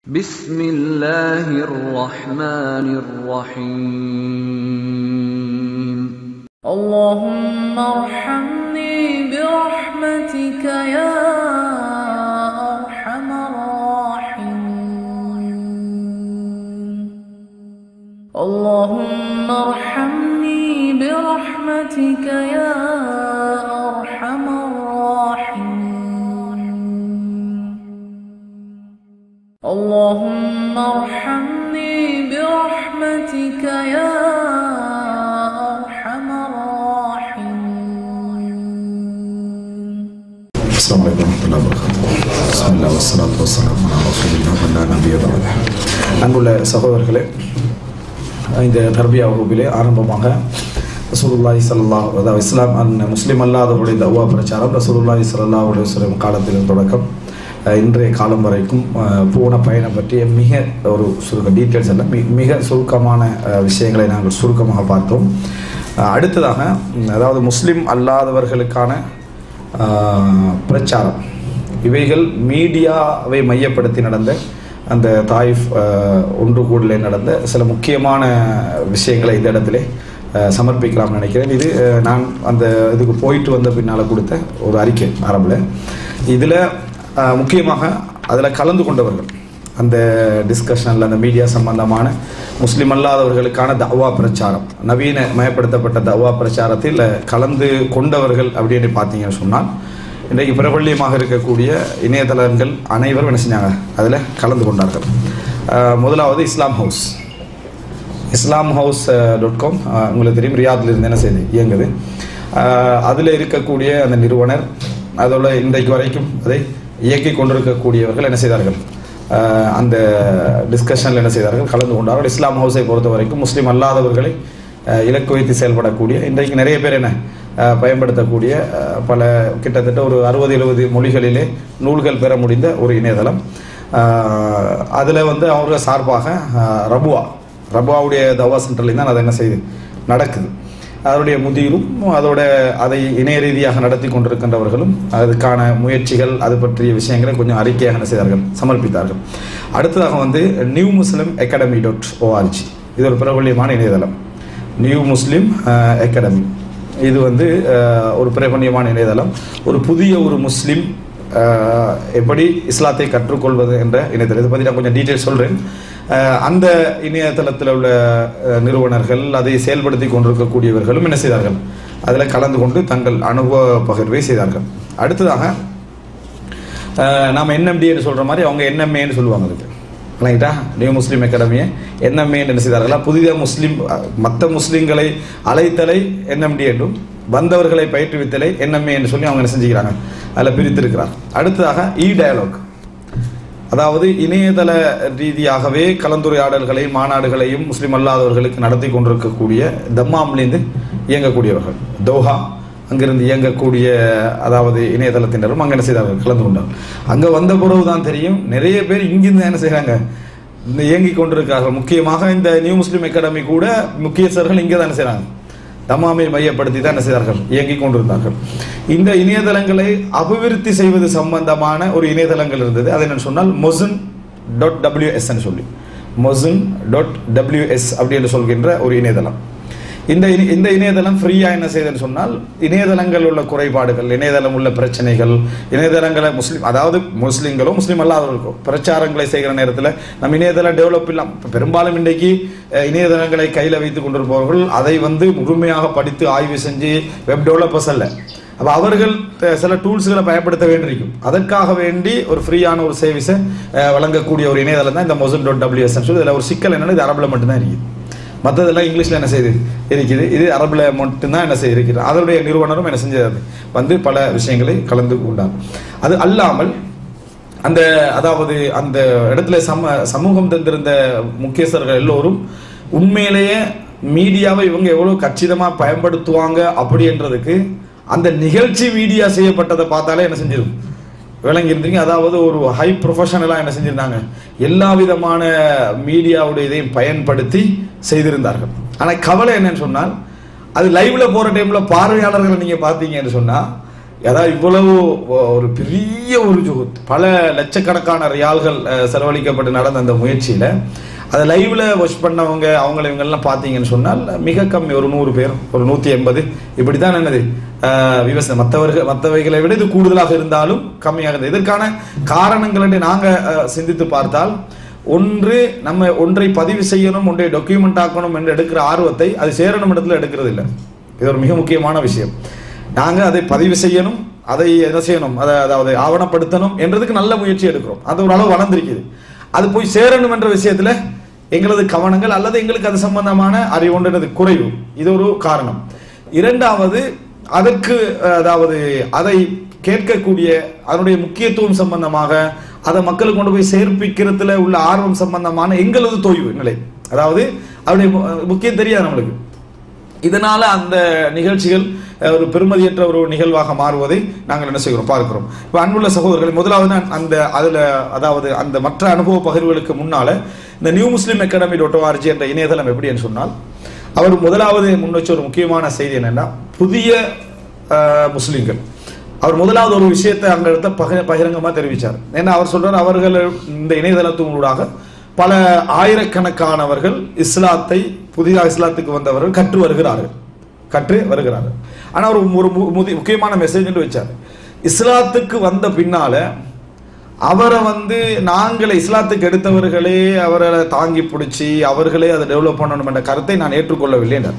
بسم الله الرحمن الرحيم اللهم ارحمني برحمتك يا أرحم الراحمين اللهم ارحمني برحمتك يا أرحم الراحمين اللهم ارحمني برحمتك يا أرحم الراحمين. السلام عليكم ورحمة الله وبركاته. بسم الله والصلاة والسلام على رسول الله وعلى نبي بعده. அன்புள்ள சகோதரர்களே, இந்த தர்பியா வகுப்பிலே ஆரம்பமாக ரசூலுல்லாஹி ஸல்லல்லாஹு அலைஹி வஸல்லம் முஸ்லிம் அல்லாதவருடைய தஅவா பிரச்சாரம் ரசூலுல்லாஹி ஸல்லல்லாஹு அலைஹி வஸல்லம் காலத்தில் தொடக்கம் இன்றைய காலம் வரைக்கும் போன பயணம் பற்றிய மிக ஒரு டீட்டெயில்ஸ் எல்லாம் மிக சுருக்கமான விஷயங்களை நாங்கள் சுருக்கமாக பார்த்தோம். அடுத்ததாக, அதாவது முஸ்லிம் அல்லாதவர்களுக்கான பிரச்சாரம், இவைகள் மீடியாவை மையப்படுத்தி நடந்த அந்த தாயிஃப் ஒன்று கூடலே நடந்த சில முக்கியமான விஷயங்களை இந்த இடத்துல சமர்ப்பிக்கலாம்னு நினைக்கிறேன். இது நான் அந்த இதுக்கு போயிட்டு வந்த பின்னால் கொடுத்த ஒரு அறிக்கை ஆரம்பில். இதில் முக்கியமாக அதில் கலந்து கொண்டவர்கள், அந்த டிஸ்கஷனில் அந்த மீடியா சம்பந்தமான முஸ்லீம் அல்லாதவர்களுக்கான தஅவா பிரச்சாரம், நவீன மயப்படுத்தப்பட்ட தஅவா பிரச்சாரத்தில் கலந்து கொண்டவர்கள் அப்படின்னு பார்த்தீங்கன்னு சொன்னால், இன்றைக்கு பிரபல்யமாக இருக்கக்கூடிய இணையதளங்கள் அனைவரும் என்ன செஞ்சாங்க, அதில் கலந்து கொண்டார்கள். முதலாவது islamhouse.com, உங்களுக்கு தெரியும், ரியாத்லிருந்து என்ன செய்து இயங்குது. அதில் இருக்கக்கூடிய அந்த நிறுவனர், அதோட இன்றைக்கு வரைக்கும் அதை இயக்கி கொண்டிருக்கக்கூடியவர்கள் என்ன செய்தார்கள், அந்த டிஸ்கஷனில் என்ன செய்தார்கள், கலந்து கொண்டார்கள். இஸ்லாம் ஹவுஸை பொறுத்த வரைக்கும் முஸ்லீம் அல்லாதவர்களை இலக்கு வைத்து செயல்படக்கூடிய, இன்றைக்கு நிறைய பேர் என்ன பயன்படுத்தக்கூடிய, பல கிட்டத்தட்ட ஒரு 60-70 மொழிகளிலே நூல்கள் பெற முடிந்த ஒரு இணையதளம். அதில் அவங்க சார்பாக ரபுவாவுடைய தவா சென்டர்லேயும் தான் அதை என்ன செய்து நடக்குது. அதனுடைய முதிரும் அதை இணைய ரீதியாக நடத்தி கொண்டிருக்கின்றவர்களும் அதுக்கான முயற்சிகள், அது பற்றிய விஷயங்களை கொஞ்சம் அறிக்கையாக என்ன செய்தார்கள், சமர்ப்பித்தார்கள். அடுத்ததாக நியூ முஸ்லிம் academy.org, இது ஒரு பிரபல்யமான இணையதளம். நியூ முஸ்லிம் அகாடமி, இது ஒரு பிரபல்யமான இணையதளம். ஒரு புதிய ஒரு முஸ்லிம் எப்படி இஸ்லாத்தை கற்றுக்கொள்வது என்ற இணையதளம், இதை பற்றி நான் கொஞ்சம் டீட்டெயில் சொல்கிறேன். அந்த இணையதளத்தில் உள்ள நிறுவனர்கள், அதை செயல்படுத்தி கொண்டிருக்கக்கூடியவர்களும் என்ன செய்தார்கள், அதில் கலந்து கொண்டு தங்கள் அனுபவ பகிர்வை செய்தார்கள். அடுத்ததாக, நாம் NMD என்று சொல்கிற மாதிரி அவங்க NMAன்னு சொல்லுவாங்க. அதுக்கு இல்லைங்களா, நியூ முஸ்லீம் அகாடமியை NMA என்ன செய்தார்களா, புதிதாக மற்ற முஸ்லீம்களை அழைத்தலை NMD என்றும் வந்தவர்களை பயிற்றுவித்தலை NMA என்று சொல்லி அவங்க என்ன செஞ்சுக்கிறாங்க, அதில் பிரித்திருக்கிறார். அடுத்ததாக டயலாக், அதாவது இணையதள ரீதியாகவே கலந்துரையாடல்களை, மாநாடுகளையும் முஸ்லீம் அல்லாதவர்களுக்கு நடத்தி கொண்டிருக்கக்கூடிய தம்மாம்லேருந்து இயங்கக்கூடியவர்கள், தோஹா அங்கிருந்து இயங்கக்கூடிய அதாவது இணையதளத்தினரும் அங்கே என்ன செய்தார்கள், கலந்து கொண்டார்கள். அங்கே வந்த பிறகு தான் தெரியும், நிறைய பேர் இங்கிருந்து என்ன செய்கிறாங்க, இந்த இயங்கி கொண்டிருக்கிறார்கள். முக்கியமாக இந்த நியூ முஸ்லீம் அகாடமி கூட முக்கியஸ்தர்கள் இங்கே தான் என்ன செய்கிறாங்க, தம்மாமை மையப்படுத்தி தான் என்ன செய்தார்கள், இயங்கிக் கொண்டிருந்தார்கள். இந்த இணையதளங்களை அபிவிருத்தி செய்வது சம்பந்தமான ஒரு இணையதளங்கள் இருந்தது. அதை நான் சொன்னால் mozen.ws சொல்லி, mozen.ws அப்படி என்று சொல்கின்ற ஒரு இணையதளம். இந்த இணையதளம் ஃப்ரீயா என்ன செய்யுதுன்னு சொன்னால், இணையதளங்கள் உள்ள குறைபாடுகள், இணையதளம் உள்ள பிரச்சனைகள், இணையதளங்களை அதாவது முஸ்லீம்களோ முஸ்லீம் அல்லாதவர்களுக்கோ பிரச்சாரங்களை செய்கிற நேரத்தில் நம்ம இணையதளம் டெவலப் இல்லாம, பெரும்பாலும் இன்றைக்கு இணையதளங்களை கையில் வைத்துக் கொண்டிருப்பவர்கள் அதை முழுமையாக படித்து ஆய்வு செஞ்சு வெப் டெவலப்பர்ஸ் அல்ல. அப்போ அவர்கள் சில டூல்ஸ்களை பயன்படுத்த வேண்டியிருக்கும். அதற்காக வேண்டி ஒரு ஃப்ரீயான ஒரு சர்வீஸை வழங்கக்கூடிய ஒரு இணையதளம் தான் இந்த mozen.ws சொல்லி. இதில் ஒரு சிக்கல் என்னன்னா, இது அரபில் மட்டும்தான் இருக்குது, மற்றதெல்லாம் இங்கிலீஷில் என்ன செய்யுது இருக்குது. இது அரபில் மட்டும்தான் என்ன செய்ய இருக்குது. அதனுடைய நிறுவனரும் என்ன செஞ்சது, பல விஷயங்களை கலந்து கொண்டார். அது அல்லாமல் அதாவது அந்த இடத்துல சமூகம் தந்திருந்த முக்கியஸ்தர்கள் எல்லோரும் உண்மையிலேயே மீடியாவை இவங்க எவ்வளோ கச்சிதமாக பயன்படுத்துவாங்க அப்படின்றதுக்கு அந்த நிகழ்ச்சி மீடியா செய்யப்பட்டதை பார்த்தாலே என்ன செஞ்சிடும், விளங்கி இருந்தீங்க. அதாவது ஒரு ஹை ப்ரொஃபஷனலாக என்ன செஞ்சிருந்தாங்க, எல்லா விதமான மீடியாவுடைய இதையும் பயன்படுத்தி செய்திருந்தார்கள். ஆனால் கவலை என்னன்னு சொன்னால், அது லைவ்ல போகிற டைமில் பார்வையாளர்களை நீங்கள் பார்த்தீங்கன்னு சொன்னால், அதாவது இவ்வளவு ஒரு பெரிய ஒரு ஜுஹூத், பல லட்சக்கணக்கான ரியால்கள் செலவழிக்கப்பட்டு நடந்த அந்த முயற்சியில் அதை லைவ்ல வாட்ச் பண்ணவங்க அவங்கள இவங்கெல்லாம் பார்த்தீங்கன்னு சொன்னால் மிக கம்மி, ஒரு 100 பேர், ஒரு 180 இப்படி தான் என்னது விவசாயம். மற்றவைகளை விட இது கூடுதலாக இருந்தாலும் கம்மியாக இருந்தது. இதற்கான காரணங்கள் என்று நாங்கள் சிந்தித்து பார்த்தால், ஒன்று நம்ம ஒன்றை பதிவு செய்யணும், ஒன்றை டாக்குமெண்ட் ஆக்கணும் என்று எடுக்கிற ஆர்வத்தை அது சேரணும் இடத்துல எடுக்கிறது இல்லை. இது ஒரு மிக முக்கியமான விஷயம். நாங்கள் அதை பதிவு செய்யணும், அதை என்ன செய்யணும், அதாவது ஆவணப்படுத்தணும் என்றதுக்கு நல்ல முயற்சி எடுக்கிறோம். அது ஒரு அளவு வளர்ந்திருக்குது. அது போய் சேரணும் என்ற விஷயத்துல எங்களது கவனங்கள் அல்லது எங்களுக்கு அது சம்பந்தமான அறிவுன்றது குறைவு. இது ஒரு காரணம். இரண்டாவது, அதற்கு அதாவது அதை கேட்கக்கூடிய அதனுடைய முக்கியத்துவம் சம்பந்தமாக அதை மக்களுக்கு கொண்டு போய் சேர்ப்பிக்கிறதுல உள்ள ஆர்வம் சம்பந்தமான எங்களது தொய்வு நிலை, அதாவது அவருடைய முக்கியம் தெரியாது நம்மளுக்கு. இதனால அந்த நிகழ்ச்சிகள் ஒரு பெருமதியற்ற ஒரு நிகழ்வாக மாறுவதை நாங்கள் என்ன செய்கிறோம், பார்க்கிறோம். இப்போ அன்புள்ள சகோதரர்களை, முதலாவது அந்த அதில் அதாவது அந்த மற்ற அனுபவ பகிர்வுகளுக்கு முன்னால இந்த நியூ முஸ்லீம் academy.org என்ற இணையதளம் எப்படி என்று சொன்னால், அவர் முதலாவது முன்வச்ச ஒரு முக்கியமான செய்தி என்னன்னா, புதிய முஸ்லீம்கள் அவர் முதலாவது ஒரு விஷயத்தை அந்த இடத்த பகிரங்கமாக தெரிவித்தார். ஏன்னா அவர் சொல்றார், அவர்கள் இந்த இணையதளத்தினூடாக பல ஆயிரக்கணக்கானவர்கள் இஸ்லாத்தை, புதிதாக இஸ்லாத்துக்கு வந்தவர்கள் கற்று வருகிறார்கள். ஆனால் ஒரு முக்கியமான மெசேஜ் என்று வச்சார். இஸ்லாத்துக்கு வந்த பின்னால அவரை நாங்களே இஸ்லாத்துக்கு எடுத்தவர்களே அவரை தாங்கி பிடிச்சி அவர்களே அதை டெவலப் பண்ணணும் என்ற கருத்தை நான் ஏற்றுக்கொள்ளவில்லை என்றார்.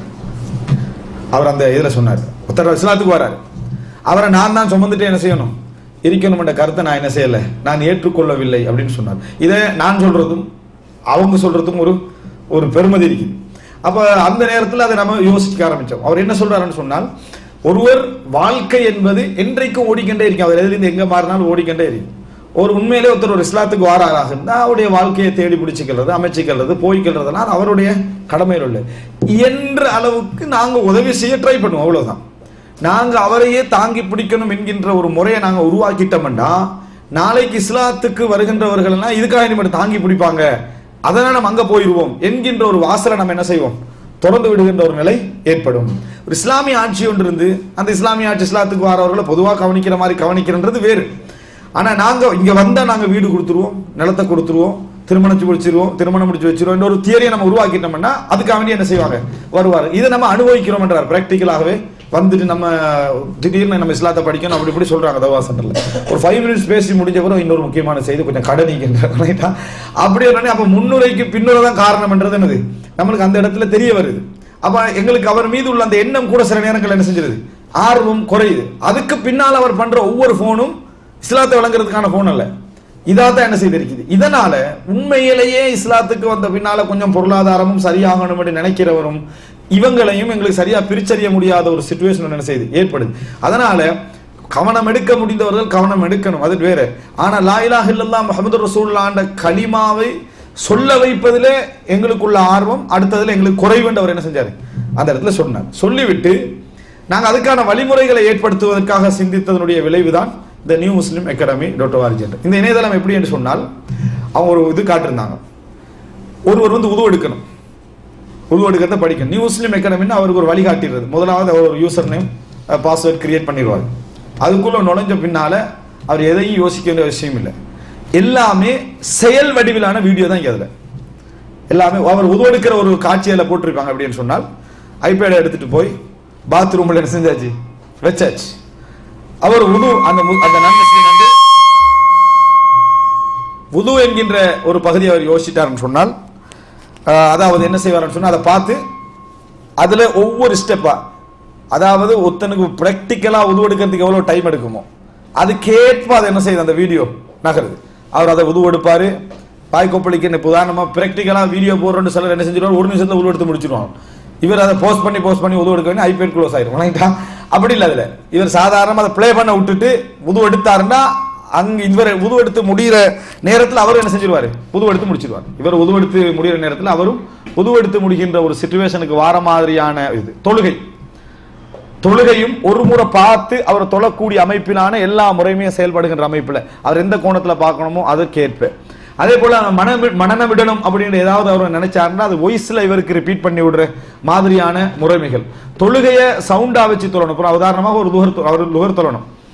அவர் அந்த இதில் சொன்னார். ஒருத்தர் இஸ்லாத்துக்கு வராரு, அவரை நான் தான் சுமந்துட்டு என்ன செய்யணும், இருக்கணும் என்ற கருத்தை நான் என்ன செய்யலை, நான் ஏற்றுக்கொள்ளவில்லை அப்படின்னு சொன்னார். இதை நான் சொல்றதும் அவங்க சொல்றதும் ஒரு பெருமதி இருக்குது. அப்ப அந்த நேரத்தில் அதை நம்ம யோசிக்க ஆரம்பிச்சோம். அவர் என்ன சொல்றாருன்னு சொன்னால், ஒருவர் வாழ்க்கை என்பது என்றைக்கும் ஓடிக்கொண்டே இருக்கும். அவர் எதிலிருந்து எங்க மாறினாலும் ஓடிக்கொண்டே இருக்கும். ஒரு உண்மையிலே ஒருத்தர் ஒரு இஸ்லாத்துக்கு வாராக இருந்தால் அவருடைய வாழ்க்கையை தேடி பிடிச்சிக்கிறது, அமைச்சிக்கிறது, போய்க்கிறதுலாம் அவருடைய கடமையில் உள்ள என்ற அளவுக்கு நாங்கள் உதவி செய்ய ட்ரை பண்ணுவோம். அவ்வளவுதான். நாங்கள் அவரையே தாங்கி பிடிக்கணும் என்கின்ற ஒரு முறையை நாங்கள் உருவாக்கிட்டோம்னா, நாளைக்கு இஸ்லாத்துக்கு வருகின்றவர்கள் எல்லாம் இதுக்காக இனிமேல் தாங்கி பிடிப்பாங்க, அதனால் நம்ம அங்கே போயிடுவோம் என்கின்ற ஒரு வாசலை நம்ம என்ன செய்வோம், தொடர்ந்து விடுகின்ற ஒரு நிலை ஏற்படும். ஒரு இஸ்லாமிய ஆட்சி ஒன்று இருந்து அந்த இஸ்லாமிய ஆட்சி இஸ்லாத்துக்கு வரவர்களை பொதுவாக கவனிக்கிற மாதிரி கவனிக்கிறன்றது வேறு. ஆனால் நாங்கள் இங்கே வந்தால் நாங்கள் வீடு கொடுத்துருவோம், நிலத்தை கொடுத்துருவோம், திருமணம் முடிச்சு வச்சிருவோம் என்ற ஒரு தியரியை நம்ம உருவாக்கிட்டோம்னா அதுக்காக வேண்டி என்ன செய்வாங்க, வருவார். இதை நம்ம அனுபவிக்கிறோம் என்றார். பிராக்டிக்கலாகவே வந்துட்டு நம்ம திடீர்னு நம்ம இஸ்லாத்தை படிக்கணும் அப்படி இப்படி சொல்றாங்க தவா சென்டர்ல. ஒரு 5 minutes பேசி முடிஞ்ச பிறகு இன்னொரு முக்கியமான செய்தி, கொஞ்சம் கடனிக்கின்ற அப்படி அப்ப முன்னுரைக்கு பின்னுரை தான் காரணம் என்றது என்னது நம்மளுக்கு அந்த இடத்துல தெரிய வருது. அப்ப எங்களுக்கு அவர் மீது உள்ள அந்த எண்ணம் கூட சில நேரங்கள் என்ன செஞ்சிருது, ஆர்வம் குறையுது. அதுக்கு பின்னால் அவர் பண்ற ஒவ்வொரு போனும் இஸ்லாத்தை வழங்குறதுக்கான போன் அல்ல, இதாதான் என்ன செய்திருக்குது. இதனால உண்மையிலேயே இஸ்லாத்துக்கு வந்த பின்னால கொஞ்சம் பொருளாதாரமும் சரியாகணும் என்று நினைக்கிறவரும் இவங்களையும் எங்களுக்கு சரியா பிரிச்சறிய முடியாத ஒரு சிச்சுவேஷன் என்ன செய்யுது, ஏற்படுது. அதனால கவனம் எடுக்க முடிந்தவர்கள் கவனம் எடுக்கணும், அது வேற. ஆனா லா இலாஹ இல்லல்லாஹ் முஹம்மது ரசூலுல்லாஹ் என்ற கலிமாவை சொல்ல வைப்பதிலே எங்களுக்குள்ள ஆர்வம் அடுத்ததுல எங்களுக்கு குறைவுண்டு அவர் என்ன செஞ்சாரு, அந்த இடத்துல சொன்னார். சொல்லிவிட்டு நாங்கள் அதுக்கான வழிமுறைகளை ஏற்படுத்துவதற்காக சிந்தித்ததனுடைய விளைவுதான் இந்த நியூ முஸ்லீம் academy.org. இந்த இணையதளம் எப்படி என்று சொன்னால், அவங்க ஒரு இது காட்டிருந்தாங்க, ஒருவர் உது எடுக்கணும், உது எடுக்கிறத படிக்கணும். நியூ முஸ்லீம் academy அவருக்கு ஒரு வழிகாட்டிடுறது. முதலாவது அவர் ஒரு யூசர் நேம் பாஸ்வேர்ட் கிரியேட் பண்ணிடுவார். அதுக்குள்ள நுழைஞ்ச பின்னால அவர் எதையும் யோசிக்க வேண்டிய விஷயம் இல்லை, எல்லாமே செயல் வடிவிலான வீடியோ தான். அதுல எல்லாமே அவர் உது எடுக்கிற ஒரு காட்சியில போட்டிருப்பாங்க. அப்படின்னு சொன்னால் ஐபேடை எடுத்துட்டு போய் பாத்ரூம்ல என்ன செஞ்சாச்சு, வச்சாச்சு. அவர் உது அந்த உது என்கின்ற ஒரு பகுதியை அவர் யோசிச்சிட்டாருன்னு சொன்னால், அதாவது என்ன செய்வார்னு சொன்னா, அதை பார்த்து அதுல ஒவ்வொரு ஸ்டெப்பா, அதாவது ஒருத்தனுக்கு பிராக்டிக்கலா உது எடுக்கிறதுக்கு எவ்வளவு டைம் எடுக்குமோ அதுக்கேற்ப அதை என்ன செய்யுது, அந்த வீடியோ நகருது. அவர் அதை உது எடுப்பாரு, பாய்கொப்பளிக்கு உதாரணமா பிராக்டிக்கலா வீடியோ போடுறோன்னு சிலர் என்ன செஞ்சிருவாங்க, ஒரு நிமிஷத்துல உது எடுத்து முடிச்சிருவாங்க. இவர் அதை போஸ்ட் பண்ணி உது எடுக்க வேண்டிய ஐபேட் க்ளோஸ் ஆயிரும். அப்படி இல்லை, அதுல இவர் சாதாரணமா அதை பிளே பண்ண விட்டுட்டு உது எடுத்தாருன்னா அங்க இவர் உது எடுத்து முடிகிற நேரத்தில் அவரும் என்ன செஞ்சிருவாரு, உது எடுத்து முடிச்சிருவார். இவர் உது எடுத்து முடிகிற நேரத்தில் அவரும் உது எடுத்து முடிகின்ற ஒரு சிச்சுவேஷனுக்கு வார மாதிரியான இது தொழுகையும் ஒரு முறை பார்த்து அவர் தொழக்கூடிய அமைப்பிலான எல்லா முறையுமே செயல்படுகின்ற அமைப்புல அவர் எந்த கோணத்துல பார்க்கணுமோ அதற்கேற்ப. அதே போல மனநம் விடணும் அப்படின்னு ஏதாவது அவர் நினைச்சாருன்னா அது வாய்ஸ்ல இவருக்கு ரிப்பீட் பண்ணி விடுற மாதிரியான முறைமைகள். தொழுகையை சவுண்டா வச்சு தொழணும். உதாரணமாக ஒரு லுகர் தொழணும்,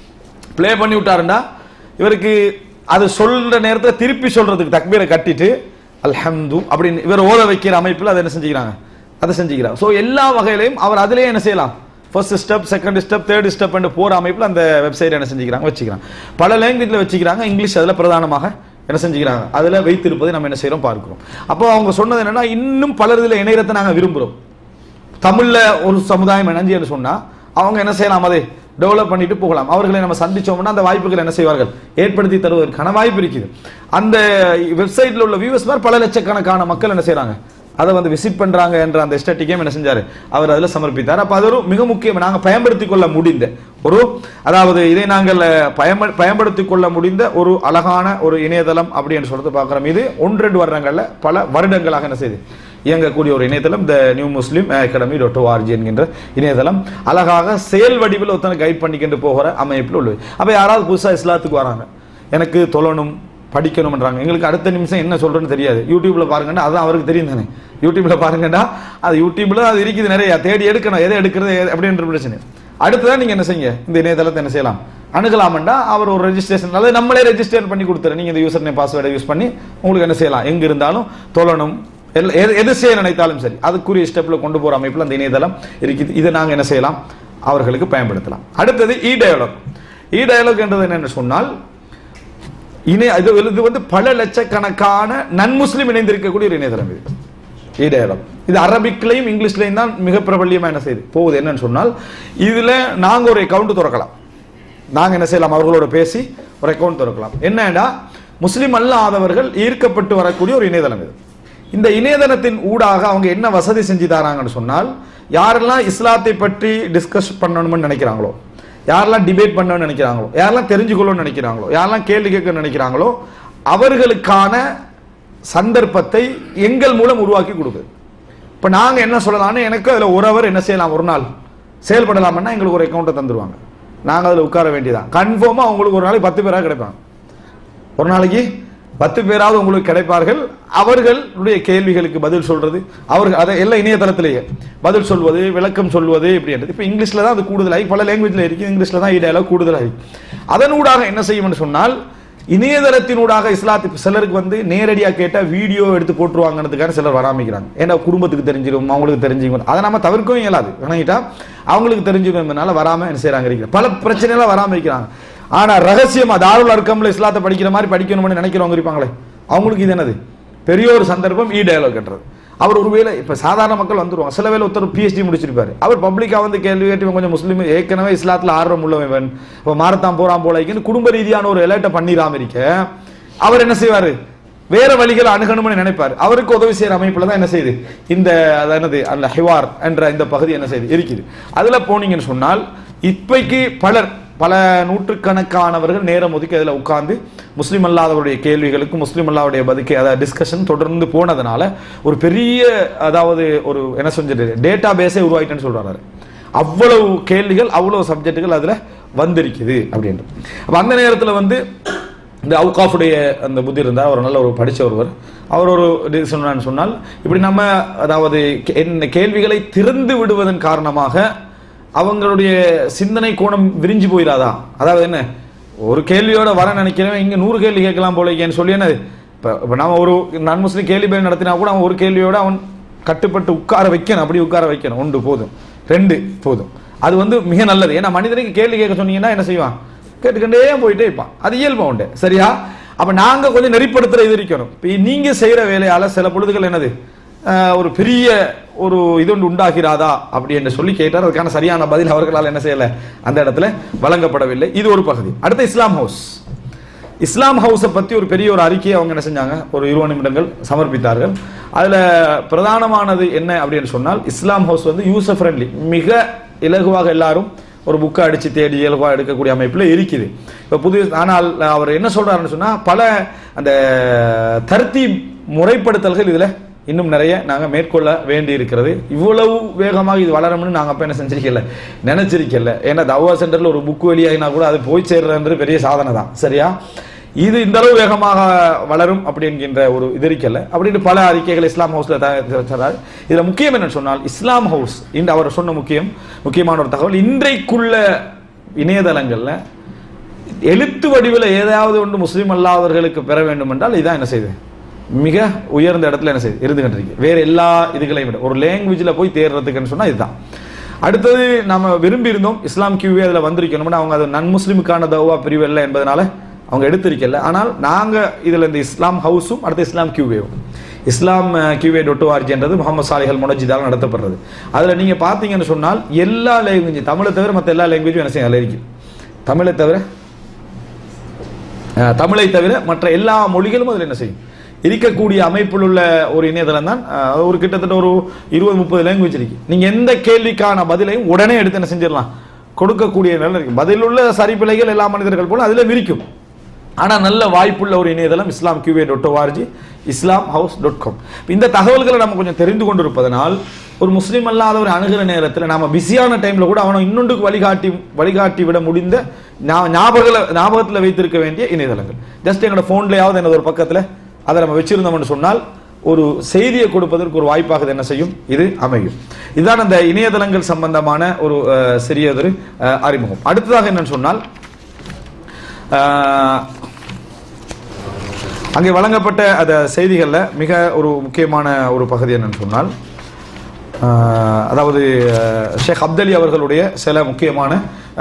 ப்ளே பண்ணி விட்டாருண்டா இவருக்கு அது சொல்ற நேரத்தில் திருப்பி சொல்றதுக்கு தக்பீரை கட்டிட்டு அல்ஹம்து அப்படின்னு இவர் ஓத வைக்கிற அமைப்பில் அதை என்ன செஞ்சுக்கிறாங்க, அதை செஞ்சுக்கிறாங்க. ஸோ எல்லா வகையிலையும் அவர் அதிலேயே என்ன செய்யலாம், first step, second step, third step போற அமைப்பில் அந்த வெப்சைட் என்ன செஞ்சுக்கிறாங்க, வச்சுக்கிறாங்க. பல லாங்குவேஜில் வச்சுக்கிறாங்க. இங்கிலீஷ் அதில் பிரதானமாக என்ன செஞ்சுக்கிறாங்க, அதில் வைத்திருப்பதை நம்ம என்ன செய்யறோம் பார்க்கிறோம். அப்போ அவங்க சொன்னது என்னன்னா, இன்னும் பலர் இதில் இணையத்தை நாங்கள் விரும்புகிறோம். தமிழ்ல ஒரு சமுதாயம் இணைஞ்சு சொன்னா அவங்க என்ன செய்யலாம், அதை டெவலப் பண்ணிட்டு போகலாம். அவர்களை நம்ம சந்திச்சோம்னா அந்த வாய்ப்புகள் என்ன செய்வார்கள், ஏற்படுத்தி தருவதற்கான வாய்ப்பு இருக்குது. அந்த வெப்சைட்ல உள்ள வியூவர்ஸ் பல லட்சக்கணக்கான மக்கள் என்ன செய்யறாங்க, அதை வந்து விசிட் பண்றாங்க என்ற அந்த ஸ்டாட்டிக்கையும் என்ன செஞ்சாரு, அவர் அதில் சமர்ப்பித்தார். அப்ப அது ஒரு மிக முக்கியம், நாங்கள் பயன்படுத்திக் கொள்ள முடிந்த ஒரு, அதாவது இதை நாங்கள் பயன்படுத்திக் கொள்ள முடிந்த ஒரு அழகான ஒரு இணையதளம் அப்படின்னு சொல்றது பார்க்கிறோம். இது 1-2 வருடங்கள்ல பல வருடங்களாக என்ன செய்யுது, இயங்கக்கூடிய ஒரு இணையதளம் த நியூ முஸ்லிம் academy.org என்கின்ற இணையதளம். அழகாக செயல் வடிவில் ஒருத்தனை கைட் பண்ணிக்கிட்டு போகிற அமைப்பில் உள்ளது. அப்ப யாராவது புதுசாக இஸ்லாத்துக்கு வராங்க, எனக்கு தொழணும் படிக்கணும்ன்றாங்க, எங்களுக்கு அடுத்த நிமிஷம் என்ன சொல்றேன்னு தெரியாது, யூடியூப்ல பாருங்கன்னா அதுதான் அவருக்கு தெரியும் தானே. யூடியூப்ல பாருங்கன்னா அது யூடியூப்ல அது இருக்குது, நிறைய தேடி எடுக்கணும், எதை எடுக்கிறது அப்படின்ற பிரச்சனை. அடுத்ததான் நீங்க என்ன செய்யுங்க, இந்த இணையதளத்தை என்ன செய்யலாம், அணுகலாம்டா. அவர் ஒரு ரெஜிஸ்ட்ரேஷன், அதாவது நம்மளே ரெஜிஸ்டர் பண்ணி கொடுத்துரு, நீங்க இந்த யூசர் நேம் பாஸ்வேர்டை யூஸ் பண்ணி உங்களுக்கு என்ன செய்யலாம், எங்க இருந்தாலும் தொழணும், எது செய்ய நினைத்தாலும் சரி அதுக்குரிய ஸ்டெப்ல கொண்டு போற அமைப்பில் அந்த இணையதளம் இருக்குது. இதை நாங்க என்ன செய்யலாம், அவர்களுக்கு பயன்படுத்தலாம். அடுத்தது இ டயலாக். இ டயலாக் என்றது என்னன்னு சொன்னால், இது வந்து பல லட்சக்கணக்கான நன்முஸ்லிம் இணைந்திருக்கக்கூடிய ஒரு இணையதளம். இது இ டயலாக் இது அரபிக்லையும் இங்கிலீஷ்லையும் தான் மிக பிரபல்யமா என்ன செய்யுது போகுது. என்னன்னு சொன்னால், இதுல நாங்க ஒரு அக்கௌண்ட் திறக்கலாம், நாங்க என்ன செய்யலாம், அவர்களோட பேசி ஒரு அக்கௌண்ட் திறக்கலாம். என்னடா, முஸ்லிம் அல்லாதவர்கள் ஈர்க்கப்பட்டு வரக்கூடிய ஒரு இணையதளம் இது. இந்த இணையதளத்தின் ஊடாக அவங்க என்ன வசதி செஞ்சு தராங்கன்னு சொன்னால், யாரெல்லாம் இஸ்லாத்தை பற்றி டிஸ்கஸ் பண்ணணும்னு நினைக்கிறாங்களோ, யாரெல்லாம் டிபேட் பண்ணணும்னு நினைக்கிறாங்களோ, யாரெல்லாம் தெரிஞ்சுக்கணும்னு நினைக்கிறாங்களோ, யாரெல்லாம் கேள்வி கேட்க நினைக்கிறாங்களோ அவர்களுக்கான சந்தர்ப்பத்தை எங்கள் மூலம் உருவாக்கி கொடுக்குது. இப்ப நாங்க என்ன சொல்லலாம்னு, எனக்கு அதுல ஒரு அவர் என்ன செய்யலாம், ஒரு நாள் செயல்படலாம்னா எங்களுக்கு ஒரு அக்கௌண்ட்டை தந்துருவாங்க, நாங்க அதுல உட்கார வேண்டியதான். கன்ஃபார்மா அவங்களுக்கு ஒரு நாளைக்கு 10 பேராக கிடைப்பாங்க, ஒரு நாளைக்கு 10 பேராவது உங்களுக்கு கிடைப்பார்கள். அவர்களுடைய கேள்விகளுக்கு பதில் சொல்றது, அவர்கள் அதை எல்லா இணையதளத்திலேயே பதில் சொல்வது, விளக்கம் சொல்வது இப்படின்றது. இப்போ இங்கிலீஷ்ல தான் அது கூடுதலாகி, பல லாங்குவேஜ்ல இருக்கு, இங்கிலீஷ்ல தான் டயலாக் கூடுதலாகி. அதனூடாக என்ன செய்யும் சொன்னால், இணையதளத்தினூடாக இஸ்லாத்துக்கு சிலருக்கு வந்து நேரடியாக கேட்டால் வீடியோ எடுத்து போட்டுருவாங்கிறதுக்காக சிலர் வராமிக்கிறாங்க. ஏன்னா குடும்பத்துக்கு தெரிஞ்சிடும், அவங்களுக்கு தெரிஞ்சுக்கணும், அதை நம்ம தவிர்க்கவும் இயலாது. வணங்கிட்டா அவங்களுக்கு தெரிஞ்சுக்கிறதுனால வராம என்ன செய்யறாங்க, பல பிரச்சனைலாம் வராம இருக்கிறாங்க. ஆனா ரகசியமா தாருல் அர்கம்ல இஸ்லாத்தை படிக்கிற மாதிரி படிக்கணும்னு நினைக்கிறவங்க இருப்பாங்களே, அவங்களுக்கு இது என்னது பெரிய ஒரு சந்தர்ப்பம். இ டயலாக் கட்டுறது. அவர் ஒருவேளை இப்ப சாதாரண மக்கள் வந்துருவாங்க, சில வேலை ஒருத்தர் PhD முடிச்சிருப்பாரு, அவர் பப்ளிக்கா வந்து கேள்வி கேட்டு கொஞ்சம் முஸ்லீம் ஏற்கனவே இஸ்லாத்துல ஆர்வம் உள்ளவன், இப்ப மாரத்தான் போறான் போல குடும்ப ரீதியான ஒரு எலைட்டை பண்ணிடாம இருக்க, அவர் என்ன செய்வாரு, வேற வழிகளை அணுகணும்னு நினைப்பாரு. அவருக்கு உதவி செய்யற அமைப்புல தான் என்ன செய்யுது, இந்த என்னது அல்ல ஹிவார் என்ற இந்த பகுதி என்ன செய்யுது இருக்குது. அதுல போனீங்கன்னு சொன்னால், இப்பைக்கு பல நூற்றுக்கணக்கானவர்கள் நேரம் ஒதுக்கி அதில் உட்கார்ந்து முஸ்லீம் அல்லாதவருடைய கேள்விகளுக்கும் முஸ்லீம் அல்லாவுடைய பதிக்கு அதாவது டிஸ்கஷன் தொடர்ந்து போனதுனால ஒரு பெரிய, அதாவது ஒரு என்ன செஞ்சது டேட்டா பேஸே உருவாயிட்டேன்னு சொல்றாரு. அவ்வளவு கேள்விகள், அவ்வளவு சப்ஜெக்டுகள் அதுல வந்திருக்குது அப்படின்ட்டு. அப்ப அந்த நேரத்தில் வந்து இந்த அவுகாஃபுடைய அந்த புத்தி இருந்தார், அவர் நல்ல ஒரு படித்த ஒருவர். அவர் ஒரு சொன்னான்னு சொன்னால், இப்படி நம்ம அதாவது கேள்விகளை திறந்து விடுவதன் காரணமாக அவங்களுடைய சிந்தனை கோணம் விரிஞ்சு போயிடாதா, அதாவது என்ன ஒரு கேள்வியோட வர நினைக்கிறவன் இங்க 100 கேள்வி கேட்கலாம் போலேன்னு சொல்லி என்ன, இப்ப நம்ம ஒரு நான் முஸ்லிம் கேள்வி பேர் நடத்தினா கூட அவன் ஒரு கேள்வியோட அவன் கட்டுப்பட்டு உட்கார வைக்கணும், அப்படி உட்கார வைக்கணும். 1 போதும், 2 போதும். அது வந்து மிக நல்லது. ஏன்னா மனிதனுக்கு கேள்வி கேட்க சொன்னீங்கன்னா என்ன செய்வான், கேட்டுக்கண்டே போயிட்டே இருப்பான், அது இயல்பா உண்டு. சரியா? அப்ப நாங்க கொஞ்சம் நெறிப்படுத்துற இது இருக்கணும். நீங்க செய்யற வேலையால சில பொழுதுகள் என்னது ஒரு பெரிய ஒரு இது ஒன்று உண்டாகிறாதா அப்படி என்று சொல்லி கேட்டார். அதுக்கான சரியான பதில் அவர்களால் என்ன செய்யல, அந்த இடத்துல வழங்கப்படவில்லை. இது ஒரு பகுதி. அடுத்த இஸ்லாம் ஹவுஸ். இஸ்லாம் ஹவுஸை பத்தி ஒரு பெரிய ஒரு அறிக்கையை அவங்க என்ன செஞ்சாங்க, ஒரு 20 நிமிடங்கள் சமர்ப்பித்தார்கள். அதுல பிரதானமானது என்ன அப்படின்னு சொன்னால், இஸ்லாம் ஹவுஸ் வந்து யூசர் ஃப்ரெண்ட்லி, மிக இலகுவாக எல்லாரும் ஒரு புக்கை அடிச்சு தேடி இயல்பாக எடுக்கக்கூடிய அமைப்புல இருக்குது. இப்ப ஆனால் அவர் என்ன சொல்றாருன்னு சொன்னா, பல அந்த தர்த்தீப் முறைப்படுத்தல்கள் இதுல இன்னும் நிறைய நாங்க மேற்கொள்ள வேண்டி இருக்கிறது. இவ்வளவு வேகமாக இது வளரும்னு நாங்க அப்ப என்ன செஞ்சிருக்கல, நினைச்சிருக்கல. ஏன்னா தவா சென்டர்ல ஒரு புக் வெளியாகினா கூட அது போய் சேர்றது பெரிய சாதனை தான். சரியா? இது இந்த அளவு வேகமாக வளரும் அப்படி என்கின்ற ஒரு இது இருக்கல. அப்படின்னு பல அறிக்கைகள் இஸ்லாம் ஹவுஸ்ல தயாரித்தார். இதுல முக்கியம் என்ன சொன்னால், இஸ்லாம் ஹவுஸ் இந்த அவர் சொன்ன முக்கியமான ஒரு தகவல், இன்றைக்குள்ள இணையதளங்கள்ல எழுத்து வடிவில் ஏதாவது ஒன்று முஸ்லீம் அல்லாதவர்களுக்கு பெற வேண்டும் என்றால் இதான் என்ன செய்யுது, மிக உயர்ந்த இடத்துல என்ன செய்யுது இருந்து கண்டிருக்கு. வேற எல்லா இதுகளையும் விட ஒரு லாங்குவேஜில் போய் தேடுறதுக்குன்னு சொன்னால் இதுதான். அடுத்தது நம்ம விரும்பி இருந்தோம் இஸ்லாம் கியூவே அதில் வந்திருக்கணும்னா, அவங்க அது நன் முஸ்லீமுக்கான தவா பிரிவு இல்லை என்பதனால அவங்க எடுத்திருக்கல. ஆனால் நாங்கள் இதில் இந்த இஸ்லாம் ஹவுஸும் அடுத்த இஸ்லாம் கியூவேவும் இஸ்லாம் QA.org என்றது முகமது சாலிஹ் அல் முனஜிதால் நடத்தப்படுறது. அதில் நீங்கள் பார்த்தீங்கன்னு சொன்னால் எல்லா லாங்குவேஜ் தமிழை தவிர மற்ற எல்லா லாங்குவேஜும் என்ன செய்யும் அதில் இருக்கு. தமிழை தவிர மற்ற எல்லா மொழிகளும் அதில் என்ன செய்யும் இருக்கக்கூடிய அமைப்பில் உள்ள ஒரு இணையதளம் தான். ஒரு கிட்டத்தட்ட ஒரு 20-30 லாங்குவேஜ் இருக்கு. நீங்கள் எந்த கேள்விக்கான பதிலையும் உடனே எடுத்து என்ன செஞ்சிடலாம் கொடுக்கக்கூடிய நிலை இருக்கு. பதில் உள்ள சரிப்பிழைகள் எல்லா மனிதர்கள் போல அதில் விரிக்கும். ஆனால் நல்ல வாய்ப்புள்ள ஒரு இணையதளம் இஸ்லாம் QA.org, islamhouse.com. இந்த தகவல்களை நம்ம கொஞ்சம் தெரிந்து கொண்டிருப்பதனால் ஒரு முஸ்லீம் அல்லாதவர் அணுகிற நேரத்தில் நாம பிஸியான டைம்ல கூட அவனை இன்னொன்றுக்கு வழிகாட்டி விட முடிந்த ஞாபகத்தில் வைத்திருக்க வேண்டிய இணையதளங்கள். ஜஸ்ட் எங்களோட போன்லயாவது என்னது ஒரு பக்கத்தில் அதை நம்ம வச்சிருந்தோம்னு சொன்னால் ஒரு செய்தியை கொடுப்பதற்கு ஒரு வாய்ப்பாக என்ன செய்யும் இது அமையும். இதுதான் அந்த இணையதளங்கள் சம்பந்தமான ஒரு சிறியதொரு அறிமுகம். அடுத்ததாக என்னன்னு சொன்னால் அங்கே வழங்கப்பட்ட அந்த செய்திகளில் மிக ஒரு முக்கியமான ஒரு பகுதி என்னன்னு சொன்னால் அதாவது ஷேக் அப்தலி அவர்களுடைய சில முக்கியமான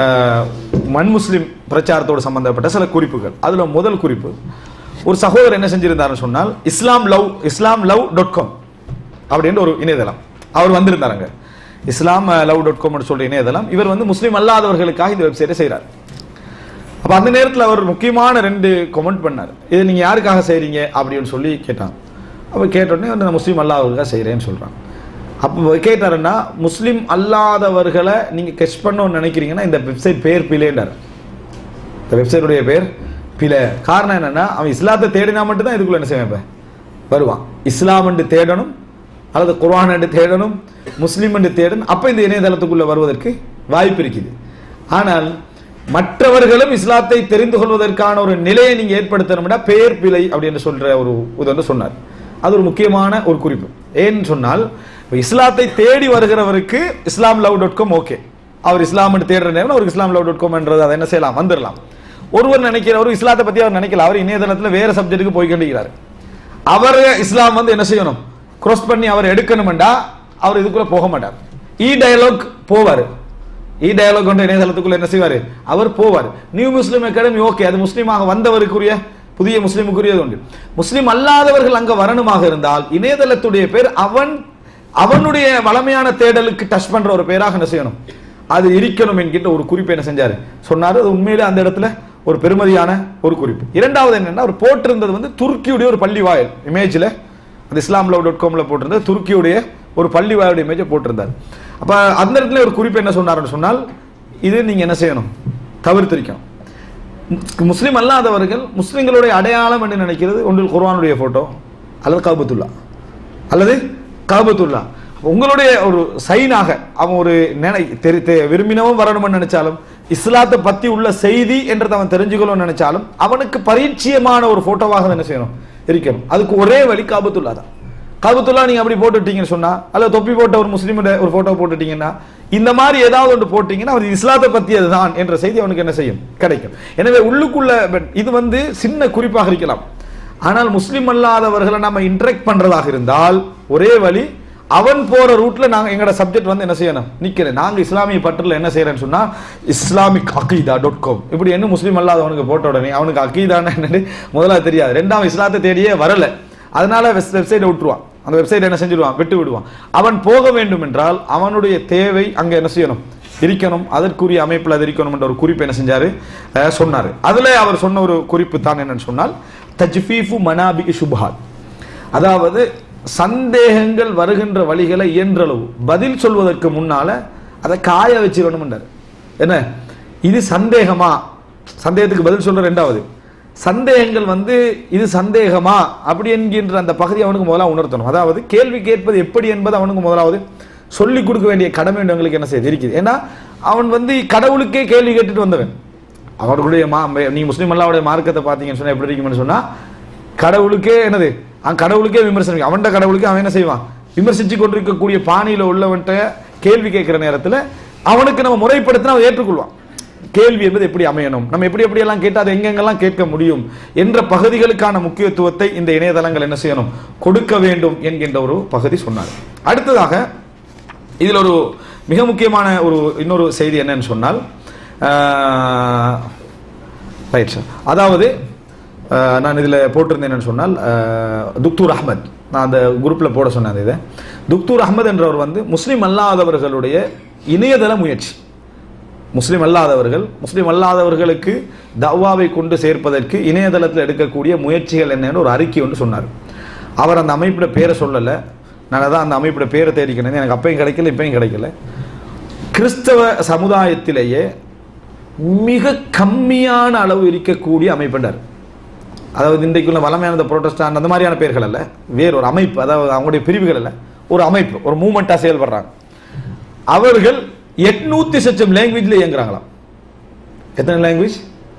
மண் முஸ்லிம் பிரச்சாரத்தோடு சம்பந்தப்பட்ட சில குறிப்புகள். அதுல முதல் குறிப்பு, ஒரு சகோதரர் என்ன செஞ்சிருந்தாருன்னு சொன்னால் islamlove.com அப்படின்ற ஒரு இணையதளம் அவர் வந்திருந்தாருங்க. islamlove.com சொல்ற இணையதளம். இவர் வந்து முஸ்லீம் அல்லாதவர்களுக்காக இந்த வெப்சைட்டை செய்கிறார். அப்ப அந்த நேரத்தில் அவர் முக்கியமான 2 கமெண்ட் பண்ணார். இது நீங்க யாருக்காக செய்றீங்க அப்படின்னு சொல்லி கேட்டாங்க. அப்ப கேட்டோடனே நான் முஸ்லீம் அல்லாதவர்களுக்காக செய்கிறேன்னு சொல்றாங்க. அப்போ கேட்டாருன்னா முஸ்லீம் அல்லாதவர்களை நீங்க கெச் பண்ணணும்னு நினைக்கிறீங்கன்னா இந்த வெப்சைட் பேர் பிழைன்றார். இந்த வெப்சைட்டுடைய பேர் பிழை. காரணம் என்னன்னா அவன் இஸ்லாத்தை தேடினா மட்டும்தான் இதுக்குள்ள என்ன செய்வேன் வருவான். இஸ்லாம் என்று தேடணும் அல்லது குர்ஆன் என்று தேடணும், முஸ்லீம் என்று தேடணும், அப்ப இந்த இணையதளத்துக்குள்ள வருவதற்கு வாய்ப்பு இருக்குது. ஆனால் மற்றவர்களும் இஸ்லாத்தை தெரிந்து கொள்வதற்கான ஒரு நிலையை நீங்க ஏற்படுத்தணும்னா பேர் பிழை அப்படின்னு சொல்ற ஒரு உதவி சொன்னார். அது ஒரு முக்கியமான ஒரு குறிப்பு. ஏன்னு சொன்னால் இஸ்லாத்தை தேடி வருகிறவருக்கு islamlove.com ஓகே, அவர் இஸ்லாம் தேடுற நேரம் அவருக்கு islamlove.com என்றது அதை என்ன செய்யலாம் வந்துடலாம். ஒருவர் நினைக்கிறவர் இஸ்லாத்தை பத்தி அவர் நினைக்கல, அவர் இணையதளத்தில் வேற சப்ஜெக்ட்டுக்கு போய் கொண்டிருக்கிறார். அவர் இஸ்லாம் வந்து என்ன செய்யணும் கிராஸ் பண்ணி அவர் எடுக்கணும்டா அவர் இதுக்குள்ள போக மாட்டார். டயலாக் போவார். டயலாக் கொண்ட இணையதளத்துக்குள்ள என்ன செய்வார் அவர் போவார். நியூ முஸ்லிம் அகாடமி ஓகே, அது முஸ்லீமாக வந்தவருக்குரிய புதிய முஸ்லிமுக்குரியது உண்டு. முஸ்லிம் அல்லாதவர்கள் அங்க வரணுமாக இருந்தால் இணையதளத்துடைய பேர் அவனுடைய வளமையான தேடலுக்கு டச் பண்ற ஒரு பேராக என்ன செய்யணும் அது இருக்கணும் என்கிட்ட ஒரு குறிப்பு என்ன செஞ்சாரு சொன்னாரு. அது உண்மையிலே அந்த இடத்துல ஒரு பெருமதியான ஒரு குறிப்பு. இரண்டாவது என்னன்னா அவர் போட்டிருந்தது வந்து துருக்கியுடைய ஒரு பள்ளி வாயில் இமேஜ்ல, அது islamlove.comல போட்டிருந்தது துருக்கியுடைய ஒரு பள்ளி வாயுடைய இமேஜை போட்டிருந்தார். அப்ப அந்த இடத்துல ஒரு குறிப்பு என்ன சொன்னாருன்னு சொன்னால் இது நீங்க என்ன செய்யணும் தவிர்த்திருக்கணும். முஸ்லீம் அல்லாதவர்கள் முஸ்லிம்களுடைய அடையாளம் என்று நினைக்கிறது ஒன்றில் குர்ஆனுடைய போட்டோ அல்லது காபத்துல்லா. உங்களுடைய ஒரு சைனாக அவன் ஒரு விரும்பினவும் வரணும்னு நினைச்சாலும் இஸ்லாத்தை பத்தி உள்ள செய்தி என்றதை அவன் தெரிஞ்சுக்கணும்னு நினைச்சாலும் அவனுக்கு பரிச்சயமான ஒரு போட்டோவாக என்ன செய்யணும் இருக்கணும். அதுக்கு ஒரே வழி காபத்துல்லா தான். காபத்துல்லா நீங்க அப்படி போட்டுட்டீங்கன்னு சொன்னா அல்லது தொப்பி போட்ட ஒரு முஸ்லீம் ஒரு போட்டோ போட்டுட்டீங்கன்னா இந்த மாதிரி ஏதாவது ஒன்று போட்டீங்கன்னா அவர் இஸ்லாத்தை பத்தியது தான் என்ற செய்தி அவனுக்கு என்ன செய்யும் கிடைக்கும். எனவே உள்ளுக்குள்ள இது வந்து சின்ன குறிப்பாக இருக்கலாம். ஆனால் முஸ்லிம் அல்லாதவர்களை நம்ம இன்டராக்ட் பண்றதாக இருந்தால் ஒரே வழி அவன் போற ரூட்ல நாங்க எங்களோட சப்ஜெக்ட் வந்து என்ன செய்யணும் நிக்கிறேன். நாங்க இஸ்லாமிய பற்றுல என்ன செய்யறேன்னு சொன்னா islamicaqida.com இப்படி என்ன முஸ்லீம் அல்லாதவனுக்கு போட்ட உடனே அவனுக்கு அகீதான்னு என்னன்னு முதல்ல தெரியாது, ரெண்டாவது இஸ்லாத்தை தேடியே வரல, அதனால வெப்சைட்டை விட்டுருவான். அந்த வெப்சைட் என்ன செஞ்சிருவான் விட்டு விடுவான். அவன் போக வேண்டும் என்றால் அவனுடைய தேவை அங்க என்ன செய்யணும் இருக்கணும், அதற்குரிய அமைப்பில் அது இருக்கணும் என்ற ஒரு குறிப்பு என்ன செஞ்சாரு சொன்னாரு. அதுல அவர் சொன்ன ஒரு குறிப்பு தான் என்னன்னு சொன்னால் தஜ்ஃபீஃபு மனாபிகி சுப்ஹாத், அதாவது சந்தேகங்கள் வருகின்ற வழிகளை இயன்றளவு பதில் சொல்வதற்கு முன்னால அதை காய வச்சிடணும் என்றார். என்ன இது சந்தேகமா, சந்தேகத்துக்கு பதில் சொல்ற ரெண்டாவது சந்தேகங்கள் வந்து இது சந்தேகமா அப்படி என்கின்ற அந்த பகுதி அவனுக்கு முதலாக உணர்த்தணும். அதாவது கேள்வி கேட்பது எப்படி என்பது அவனுக்கு முதலாவது சொல்லிக் கொடுக்க வேண்டிய கடமை எங்களுக்கு என்ன செய்து இருக்குது. ஏன்னா அவன் வந்து கடவுளுக்கே கேள்வி கேட்டுட்டு வந்தவன். அவர்களுடைய நீ முஸ்லீம் அல்லாவுடைய மார்க்கத்தை பார்த்தீங்கன்னு சொன்னா எப்படி இருக்குன்னு சொன்னா கடவுளுக்கே என்னது கடவுளுக்கே விமர்சனம், அவன்கிட்ட கடவுளுக்கு அவன் என்ன செய்வான் விமர்சிச்சு கொண்டிருக்கக்கூடிய பாணியில உள்ளவன்ட்ட கேள்வி கேட்கிற நேரத்தில் அவனுக்கு நம்ம முறைப்படுத்தினா அவன் ஏற்றுக்கொள்வான். கேள்வி என்பது எப்படி அமையணும், நம்ம எப்படி எப்படியெல்லாம் கேட்டால் அது எங்கெங்கெல்லாம் கேட்க முடியும் என்ற பகுதிகளுக்கான முக்கியத்துவத்தை இந்த இணையதளங்கள் என்ன செய்யணும், கொடுக்க வேண்டும் என்கின்ற ஒரு பகுதி சொன்னார். அடுத்ததாக இதில் ஒரு மிக முக்கியமான இன்னொரு செய்தி என்னன்னு சொன்னால், ரைட் சார், அதாவது நான் இதில் போட்டிருந்தேன்னு சொன்னால் துக்தூர் அஹ்மத், நான் அந்த குரூப்பில் போட சொன்னேன் இதை. துக்தூர் அஹ்மத் என்றவர் வந்து முஸ்லீம் அல்லாதவர்களுடைய இணையதள முயற்சி, முஸ்லீம் அல்லாதவர்களுக்கு தவ்வாவை கொண்டு சேர்ப்பதற்கு இணையதளத்தில் எடுக்கக்கூடிய முயற்சிகள் என்னன்னு ஒரு அறிக்கை ஒன்று சொன்னார். அவர் அந்த அமைப்போட பேரை சொல்லலை, நான் தான் அந்த அமைப்போட பேரை தேடிக்கிறேன், எனக்கு அப்பையும் கிடைக்கல இப்பையும் கிடைக்கல. கிறிஸ்தவ சமுதாயத்திலேயே மிக கம்மியான அளவு இருக்கக்கூடிய அமைப்புண்டார். அதாவது இன்றைக்குள்ள வளமையான புரோட்டஸ்டாண்ட் அந்த மாதிரியான பேர்கள் அல்ல, வேறு ஒரு அமைப்பு, அதாவது அவங்களுடைய பிரிவுகள் அல்ல, ஒரு அமைப்பு, ஒரு மூமெண்ட்டாக செயல்படுறாங்க. அவர்கள் 800 சச்சம் லாங்குவேஜில் இயங்குறாங்களாம். எத்தனை லாங்குவேஜ்?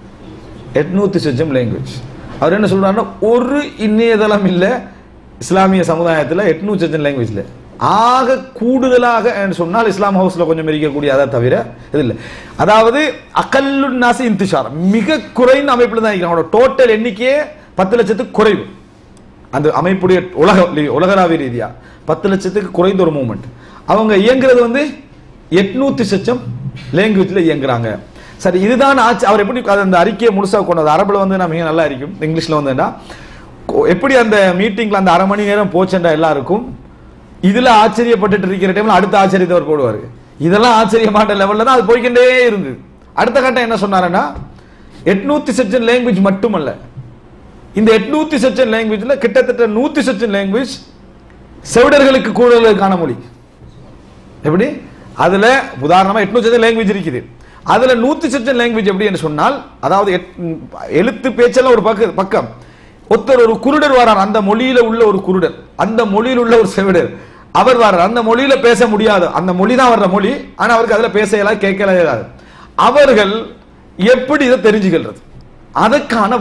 800 சச்சம் லாங்குவேஜ். அவர் என்ன சொல்றாருன்னா, ஒரு இணையதளம் இல்லை இஸ்லாமிய சமுதாயத்தில் 800 சச்சம் லாங்குவேஜில். ஆக கூடுதலாக சொன்னால் இஸ்லாம் ஹவுஸில் கொஞ்சம் இருக்கக்கூடிய, அதை தவிர இது இல்லை. அதாவது அகல்லு நாசி இன்திஷார், மிக குறைந்த அமைப்பில் தான் இருக்கிறாங்க. டோட்டல் எண்ணிக்கையே 10 லட்சத்துக்கு குறைவு. அந்த அமைப்புடைய உலகளாவிய ரீதியா 10 லட்சத்துக்கு குறைந்த ஒரு மூமெண்ட். அவங்க இயங்குறது வந்து 800 சச்சம் லாங்குவேஜில் இயங்குறாங்க. சரி, இதுதான் ஆச்சு. அவர் எப்படி அந்த அறிக்கையை முழுசாக கொண்டது? அரபில் வந்து நான் மிக நல்லா இருக்கும், இங்கிலீஷில் வந்துன்னா எப்படி அந்த மீட்டிங்கில் அந்த அரை மணி நேரம் போச்சுண்டா எல்லாருக்கும் இதில் ஆச்சரியப்பட்டு இருக்கிற டைமில் அடுத்த ஆச்சரியத்தை அவர் போடுவார். இதெல்லாம் ஆச்சரியமான லெவலில் தான் அது போய்கிட்டே இருந்தது. அடுத்த கட்டம் என்ன சொன்னாருன்னா, 800 சச்சம் லாங்குவேஜ் மட்டுமல்ல, இந்த 800 சச்சம் லாங்குவேஜில் கிட்டத்தட்ட 100 சச்சம் லாங்குவேஜ் செவிடர்களுக்கு கூடுதலுக்கான மொழி. எப்படி? அதுல உதாரணமா 800 சச்சம் லாங்குவேஜ் இருக்குது, அதுல 100 சச்சம் லாங்குவேஜ் எப்படி என்று சொன்னால், அதாவது எழுத்து பேச்செல்லாம் ஒரு பக்கம், ஒருத்தர் ஒரு குருடர் வரார், அந்த மொழியில உள்ள ஒரு குருடர், அந்த மொழியில் உள்ள ஒரு செவிடர், அவர் வர்றார், அந்த மொழியில பேச முடியாது, அந்த மொழி தான் வர்ற மொழி, ஆனா அவருக்கு அதுல பேச இயலாது, கேட்கல இயலாது. அவர்கள் எப்படி இதை தெரிஞ்சுக்கிறது? அதற்கான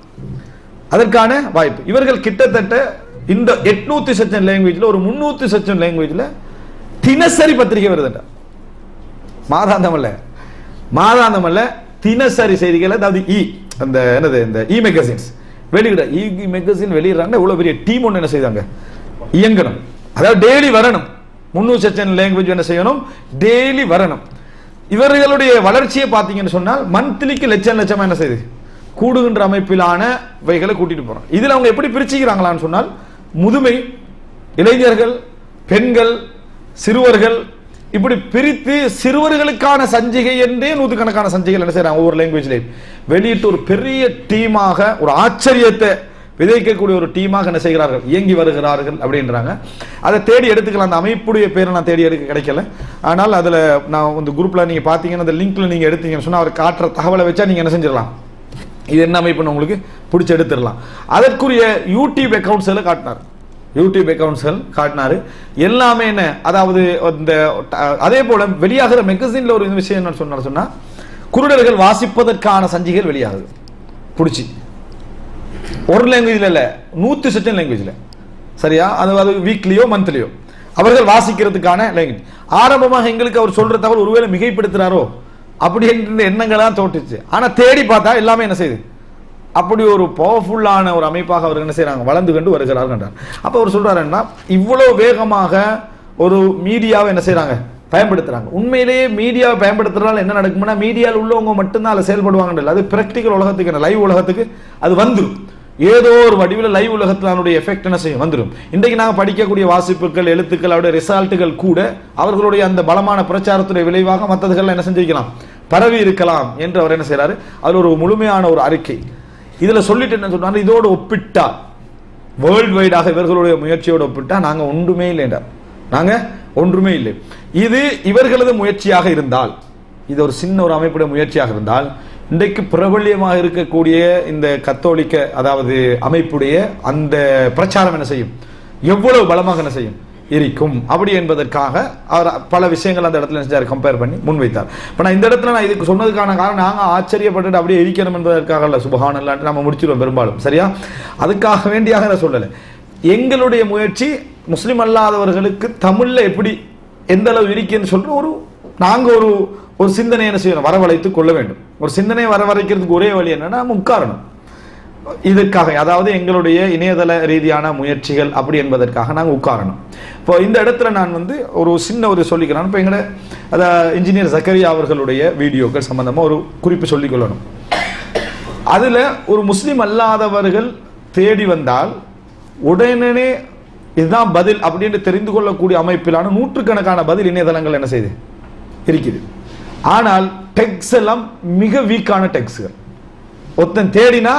வாய்ப்பு இவர்கள் கிட்டத்தட்ட இந்த 800 சச்சம் லாங்குவேஜ்ல ஒரு 300 சச்சம் லாங்குவேஜ்ல தினசரி பத்திரிகை வருதுண்டா. மாதாந்தம் அல்ல தினசரி செய்திகள். அதாவது அந்த என்னது, இந்த மேகசின்ஸ் வெளியிட, மேகசின் வெளியிடறாங்க. இவ்வளவு பெரிய டீம் ஒன்று என்ன செய்தாங்க, இயங்கணும். அதாவது டெய்லி வரணும். 300 சச்சம் லாங்குவேஜ் என்ன செய்யணும், டெய்லி வரணும். இவர்களுடைய வளர்ச்சியை பார்த்தீங்கன்னு சொன்னால் மந்த்லிக்கு லட்சம் என்ன செய்யுது, கூடுகின்ற அமைப்பிலான வைகளை கூட்டிட்டு போறோம். இதுல அவங்க எப்படி பிரிச்சுக்கிறாங்களான்னு சொன்னால், முதுமை, இளைஞர்கள், பெண்கள், சிறுவர்கள், இப்படி பிரித்து சிறுவர்களுக்கான சஞ்சிகை என்றே 100கணக்கான சஞ்சிகைகள் என்ன செய்யறாங்க ஒவ்வொரு லாங்குவேஜ்லையும் வெளியிட்டு ஒரு பெரிய டீமாக, ஒரு ஆச்சரியத்தை விதைக்கக்கூடிய ஒரு டீமாக என்ன செய்கிறார்கள், இயங்கி வருகிறார்கள் அப்படின்றாங்க. அதை தேடி எடுத்துக்கலாம். அந்த அமைப்புடைய பேரை நான் தேடி எடுக்க கிடைக்கல. ஆனால் அதுல நான் இந்த குரூப்ல நீங்க பாத்தீங்கன்னா, அந்த லிங்க்ல நீங்க எடுத்தீங்கன்னு சொன்னா அவர் காட்டுற தகவலை வச்சா நீங்க என்ன செஞ்சிடலாம், இது என்ன அமைப்புன்னு உங்களுக்கு பிடிச்சி எடுத்துடலாம். அதற்குரிய யூடியூப் அக்கௌண்ட்ஸ்ல காட்டினாரு. எல்லாமே என்ன, அதாவது இந்த அதே போல வெளியாகிற மெகசின்ல ஒரு விஷயம் என்ன சொன்னா, குருடர்கள் வாசிப்பதற்கான சஞ்சிகள் வெளியாகுது பிடிச்சி, ஒரு லாங்குவேஜ்ல இல்ல 100 சச்சம் லாங்குவேஜ்ல. சரியா? அது வீக்லியோ மந்த்லியோ அவர்கள் வாசிக்கிறதுக்கான லாங்குவேஜ். ஆரம்பமாக எங்களுக்கு அவர் சொல்ற தகவல் ஒருவேளை மிகைப்படுத்துறாரோ அப்படி என்ற எண்ணங்கள்லாம் தோட்டுச்சு. ஆனா தேடி பார்த்தா எல்லாமே என்ன செய்யுது, அப்படி ஒரு பவர்ஃபுல்லான ஒரு அமைப்பாக அவர் என்ன செய்யறாங்க, வளர்ந்து கொண்டு வருகிறார்கள். அப்ப அவர் சொல்றாருன்னா, இவ்வளவு வேகமாக ஒரு மீடியாவை என்ன செய்யறாங்க, பயன்படுத்துறாங்க. உண்மையிலேயே மீடியாவை பயன்படுத்துறதுனால என்ன நடக்கும்னா, மீடியாவில் உள்ளவங்க மட்டும்தான் அதில் செயல்படுவாங்க. அது பிராக்டிக்கல் உலகத்துக்கு, லைவ் உலகத்துக்கு அது வந்துடும். ஏதோ ஒரு வடிவில் லைவ் உலகத்தில் அதனுடைய எஃபெக்ட் என்ன செய்யும், வந்துடும். இன்றைக்கு நாங்கள் படிக்கக்கூடிய வாசிப்புகள், எழுத்துக்கள், அவருடைய ரிசல்ட்டுகள் கூட அவர்களுடைய அந்த பலமான பிரச்சாரத்துடைய விளைவாக மற்றதுகள் என்ன செஞ்சிருக்கலாம், பரவி இருக்கலாம் என்று அவர் என்ன செய்யறாரு, அதில் ஒரு முழுமையான ஒரு அறிக்கை இதுல சொல்லிட்டு என்ன சொன்னாரு, இதோடு ஒப்பிட்டா வேர்ல்டு வைடாக இவர்களுடைய முயற்சியோடு ஒப்பிட்டா நாங்க ஒன்றுமே இல்லை. இது இவர்களது முயற்சியாக இருந்தால், இது ஒரு சின்ன ஒரு அமைப்புடைய முயற்சியாக இருந்தால், இன்றைக்கு பிரபல்யமாக இருக்கக்கூடிய இந்த கத்தோலிக்க அதாவது அமைப்புடைய அந்த பிரச்சாரம் என்ன செய்யும், எவ்வளவு பலமாக என்ன செய்யும் இருக்கும் அப்படி என்பதற்காக அவர் பல விஷயங்கள் அந்த இடத்துல செஞ்சார், கம்பேர் பண்ணி முன்வைத்தார். இப்போ நான் இந்த இடத்துல நான் இதுக்கு சொன்னதுக்கான காரணம், நாங்கள் ஆச்சரியப்பட்டு அப்படியே இருக்கணும் என்பதற்காக இல்லை, சுபஹானல்லாஹ் நம்ம முடிச்சிடுவோம் பெரும்பாலும். சரியா? அதுக்காக வேண்டியாக நான் சொல்லலை. எங்களுடைய முயற்சி முஸ்லிம் அல்லாதவர்களுக்கு தமிழ்ல எப்படி எந்த அளவு இருக்குன்னு சொல்ற நாங்கள் ஒரு சிந்தனை என்ன செய்யணும், வரவழைத்துக் கொள்ள வேண்டும். ஒரு சிந்தனையை வரவழைக்கிறதுக்கு ஒரே வழி என்னன்னா நம்ம உட்காரணும். இதற்காக, அதாவது எங்களுடைய இணையதள ரீதியான முயற்சிகள் அப்படி என்பதற்காக நாங்கள் உட்காரணும். இப்போ இந்த இடத்துல நான் ஒரு சின்ன ஒரு சொல்லிக்கிறேன். இப்போ எங்களை இன்ஜினியர் ஜக்கரியா அவர்களுடைய வீடியோக்கள் சம்பந்தமாக ஒரு குறிப்பு சொல்லிக்கொள்ளணும். அதில் ஒரு முஸ்லீம் அல்லாதவர்கள் தேடி வந்தால் உடனே இதுதான் பதில் அப்படின்னு தெரிந்து கொள்ளக்கூடிய அமைப்பிலான நூற்றுக்கணக்கான பதில் இணையதளங்கள் என்ன செய்யுது இருக்குது. ஆனால் டெக்ஸ் எல்லாம் மிக வீக்கான டெக்ஸ்கள். ஒருத்தன் தேடினா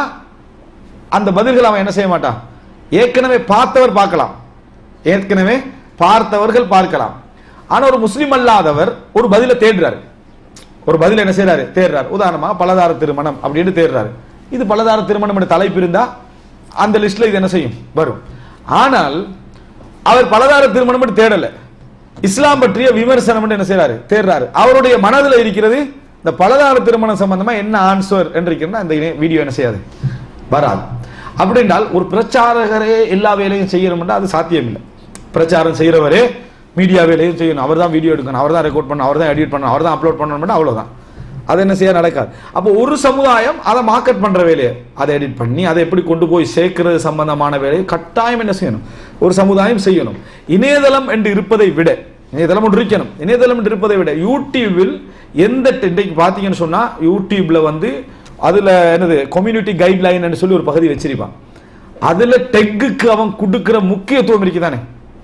அந்த பதில்கள் அவன் என்ன செய்ய மாட்டான். ஏற்கனவே பார்த்தவர் பார்க்கலாம், ஏற்கனவே பார்த்தவர்கள் பார்க்கலாம். ஆனா ஒரு முஸ்லிம் அல்லாதவர் ஒரு பதில தேடுறாரு, ஒரு பதில் என்ன செய்யறாரு, தேடுறாரு. உதாரணமா பலதார திருமணம் அப்படின்னு தேடுறாரு. இது பலதார திருமணம் என்ற தலைப்பு இருந்தா அந்த லிஸ்ட்ல இது என்ன செய்யும், வரும். ஆனால் அவர் பலதார திருமணம் தேடல, இஸ்லாம் பற்றிய விமர்சனம் என்ன செய்யறாரு, தேடுறாரு. அவருடைய மனதில் இருக்கிறது இந்த பலதார திருமணம் சம்பந்தமா என்ன ஆன்சர் என்று அந்த வீடியோ என்ன செய்யாது, வராது. அப்படி என்றால் ஒரு பிரச்சாரகரே எல்லா வேலையும் செய்யணும்னா அது சாத்தியம் இல்லை. பிரச்சாரம் செய்யறவரே மீடியா வேலையும் செய்யணும், அவர் தான் வீடியோ எடுக்கணும், அவர் தான் ரெக்கார்ட் பண்ணணும், அவர் தான் எடிட் பண்ணணும், அவர் தான் அப்லோட் பண்ணணும், அவ்வளவுதான். அது என்ன செய்ய நடக்காது. அப்போ ஒரு சமுதாயம் அதை மார்க்கெட் பண்ற வேலையை, அதை எடிட் பண்ணி அதை எப்படி கொண்டு போய் சேர்க்கிறது சம்பந்தமான வேலையை கட்டாயம் என்ன செய்யணும், ஒரு சமுதாயம் செய்யணும். இணையதளம் என்று இருப்பதை விட, இணையதளம் ஒன்று இருக்கணும், இணையதளம் என்று இருப்பதை விட யூடியூபில் எந்த இன்றைக்கு பார்த்தீங்கன்னு சொன்னா யூடியூப்ல அதுல என்னது கம்யூனிட்டி கைட்லைன் சொல்லி ஒரு பகுதி வச்சிருப்பான். அதுல டெக்குக்கு அவன் கொடுக்கிற முக்கியத்துவம் இருக்குதானே,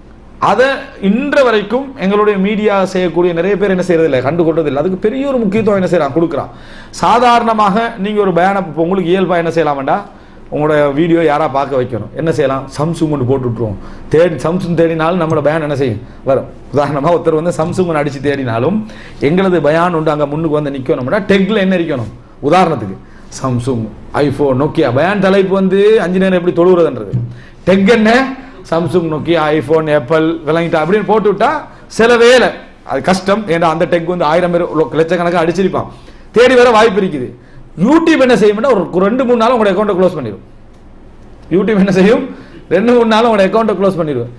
அதை இன்ற வரைக்கும் எங்களுடைய மீடியா செய்யக்கூடிய நிறைய பேர் என்ன செய்யறது இல்லை, கண்டுகொள்றது இல்லை. அதுக்கு பெரிய ஒரு முக்கியத்துவம் என்ன செய்யறான், கொடுக்குறான். சாதாரணமாக நீங்க ஒரு பயான உங்களுக்கு இயல்பா என்ன செய்யலாம்டா, உங்களோட வீடியோ யாரா பார்க்க வைக்கணும், என்ன செய்யலாம், சம்சுங் ஒன்று போட்டு விட்டுருவோம். சம்சுங் தேடினாலும் நம்மளோட பயான் என்ன செய்யும், வரும். உதாரணமாக ஒருத்தர் சம்சுங் அடிச்சு தேடினாலும் எங்களது பயான் உண்டு அங்கே முன்னுக்கு நிற்கணும்னா டெக்ல என்ன இருக்கணும், உதாரணத்துக்கு சாம்சுங், ஐபோன், நோக்கியா. பயான் தலைப்பு 5 நேரம் எப்படி தொழுகிறதுன்றது. டெக் என்ன, சாம்சுங், நோக்கியா, ஐபோன், ஆப்பிள் விளங்கிட்டா அப்படின்னு போட்டு விட்டா சில வேலை அது கஷ்டம். ஏன்னா அந்த டெக் 1000 பேர் லட்சக்கணக்காக அடிச்சிருப்பான், தேடி வர வாய்ப்பு இருக்குது. யூடியூப் என்ன செய்யும்னா ஒரு 2-3 நாள் உங்களோட அக்கௌண்ட்டை க்ளோஸ் பண்ணிடும். யூடியூப் என்ன செய்யும், 2-3 நாள் உங்களோட அக்கௌண்ட்டை க்ளோஸ் பண்ணிடுவேன்.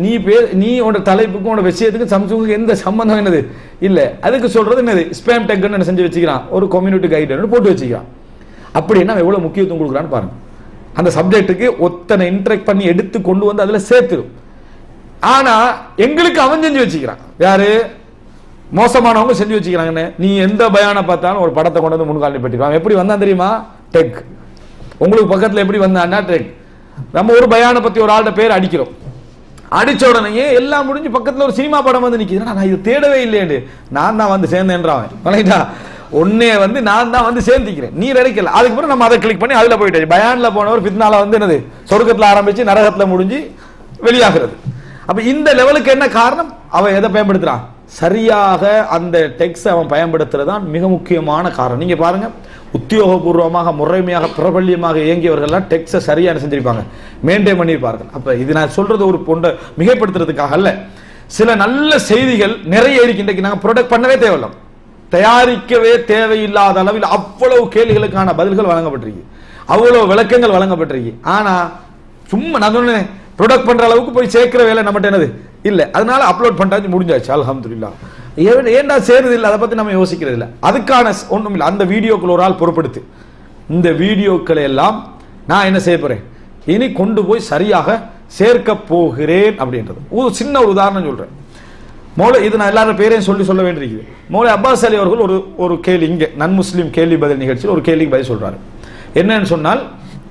நீ உங்களோட தலைப்புக்கும் உங்களோட விஷயத்துக்கும் சாம்சுங்குக்கு எந்த சம்பந்தம் என்னது இல்லை. அதுக்கு சொல்றது என்னது, ஸ்பேம் டெக்னு என்ன செஞ்சு வச்சுக்கிறான், ஒரு கம்யூனிட்டி கைடு போட்டு வச்சுக்கிறான். அப்படின்னா எவ்வளவு முக்கியத்துவம் கொடுக்குறான்னு பாருங்க. அந்த சப்ஜெக்டுக்கு ஒத்தனை இன்டராக்ட் பண்ணி எடுத்து கொண்டு அதுல சேர்த்துரும். ஆனா எங்களுக்கு அவன் செஞ்சு வச்சுக்கிறான், யாரு, மோசமானவங்க செஞ்சு வச்சுக்கிறாங்கன்னு. நீ எந்த பயானை பார்த்தாலும் ஒரு படத்தை கொண்டு முன்கால் நிப்பட்டிருவான். எப்படி வந்தான் தெரியுமா, டெக். உங்களுக்கு பக்கத்துல எப்படி வந்தான்னா டெக். நம்ம ஒரு பயானை பத்தி ஒரு ஆள்கிட்ட பேர் அடிக்கிறோம், அடிச்ச உடனே எல்லாம் முடிஞ்சு பக்கத்துல ஒரு சினிமா படம் நிக்குது. நான் இது தேடவே இல்லையே, நான் தான் சேர்ந்தேன்றான். ஒன்னே நான் தான் சேர்ந்திக்கிறேன், நீ கிடைக்கல. அதுக்கு பிறகு நம்ம அதை கிளிக் பண்ணி அதுல போயிட்டு பயான்ல போனவர் ஃபித்னால என்னது சொர்க்கத்துல ஆரம்பிச்சு நரகத்துல முடிஞ்சு வெளியாகிறது. அப்ப இந்த லெவலுக்கு என்ன காரணம், அவன் எதை பயன்படுத்துறான், சரியாக அந்த டெக்ஸ் அவன் பயன்படுத்துறதுதான் மிக முக்கியமான காரணம். நீங்க பாருங்க, உத்தியோகபூர்வமாக முறைமையாக பிரபல்யமாக இயங்கியவர்கள் டெக்ஸை சரியான செஞ்சிருப்பாங்க, மெயின்டைன் பண்ணியிருப்பார்கள். அப்ப இது நான் சொல்றது ஒரு பொண்ட மிகைப்படுத்துறதுக்காக அல்ல. சில நல்ல செய்திகள் நிறைய இருக்கு. இன்றைக்கு நாங்கள் ப்ரொடக்ட் பண்ணவே தேவையில்லை, தயாரிக்கவே தேவையில்லாத அளவில் அவ்வளவு கேள்விகளுக்கான பதில்கள் வழங்கப்பட்டிருக்கு, அவ்வளவு விளக்கங்கள் வழங்கப்பட்டிருக்கு. ஆனா சும்மா நான் சொன்னேன், ப்ரொடக்ட் பண்ற அளவுக்கு போய் சேர்க்கிற வேலை நம்மகிட்ட என்னது இல்லை. அதனால அப்லோட் பண்ணாச்சு, முடிஞ்சாச்சு, அல்ஹம்துலில்லாஹ். ஏன்டா சேருது இல்லை, அதை பத்தி நம்ம யோசிக்கிறது இல்லை. அதுக்கான ஒன்றும் இல்லை. அந்த வீடியோக்கள் ஒரு ஆள் பொறுப்படுத்து, இந்த வீடியோக்களை எல்லாம் நான் என்ன செய்ய போறேன், இனி கொண்டு போய் சரியாக சேர்க்க போகிறேன் அப்படின்றது. ஒரு சின்ன ஒரு உதாரணம் சொல்றேன். மௌலை, இது நான் எல்லாரும் பேரையும் சொல்ல வேண்டியிருக்குது. மௌலை அப்பாஸ் அலி அவர்கள் ஒரு கேள்வி, இங்கே நன் முஸ்லீம் கேள்வி பதில் நிகழ்ச்சியில் ஒரு கேள்விக்கு பதில் சொல்றாரு. என்னன்னு சொன்னால்,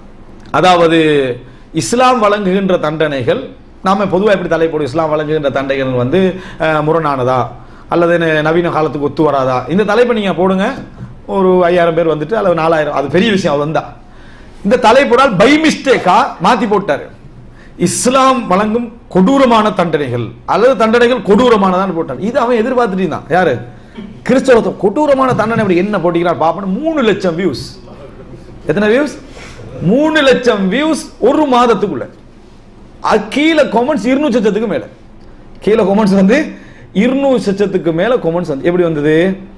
அதாவது இஸ்லாம் வழங்குகின்ற தண்டனைகள், நாம பொதுவாக எப்படி தலைப்போடு, இஸ்லாம் வழங்குகின்ற தண்டனைகள் முரணானதா அல்லது நவீன காலத்துக்கு ஒத்து வராதா, இந்த தலைப்பை நீங்க போடுங்க. ஒரு 5000 பேர் அல்லது 4000, அது பெரிய விஷயம். அது வந்தா இந்த தலைப்போடால் பை மிஸ்டேக்கா மாத்தி போட்டாரு, இஸ்லாம் வழங்கும் கொடூரமான தண்டனைகள் அல்லது தண்டனைகள் கொடூரமானதான் போட்டார். இது அவன் எதிர்பார்த்துட்டு இருந்தான். யாரு, கிறிஸ்தவத்தை கொடூரமான தண்டனை அப்படி என்ன போட்டிக்கிறார் பாப்போம். 3 லட்சம் வியூஸ். எத்தனை வியூஸ், 3 லட்சம் வியூஸ் ஒரு மாதத்துக்குள்ள. கீழே கமெண்ட்ஸ் 200 லட்சத்துக்கு மேல, கீழே கமெண்ட்ஸ் 200 லட்சத்துக்கு மேல கமெண்ட்ஸ் எப்படி வந்தது.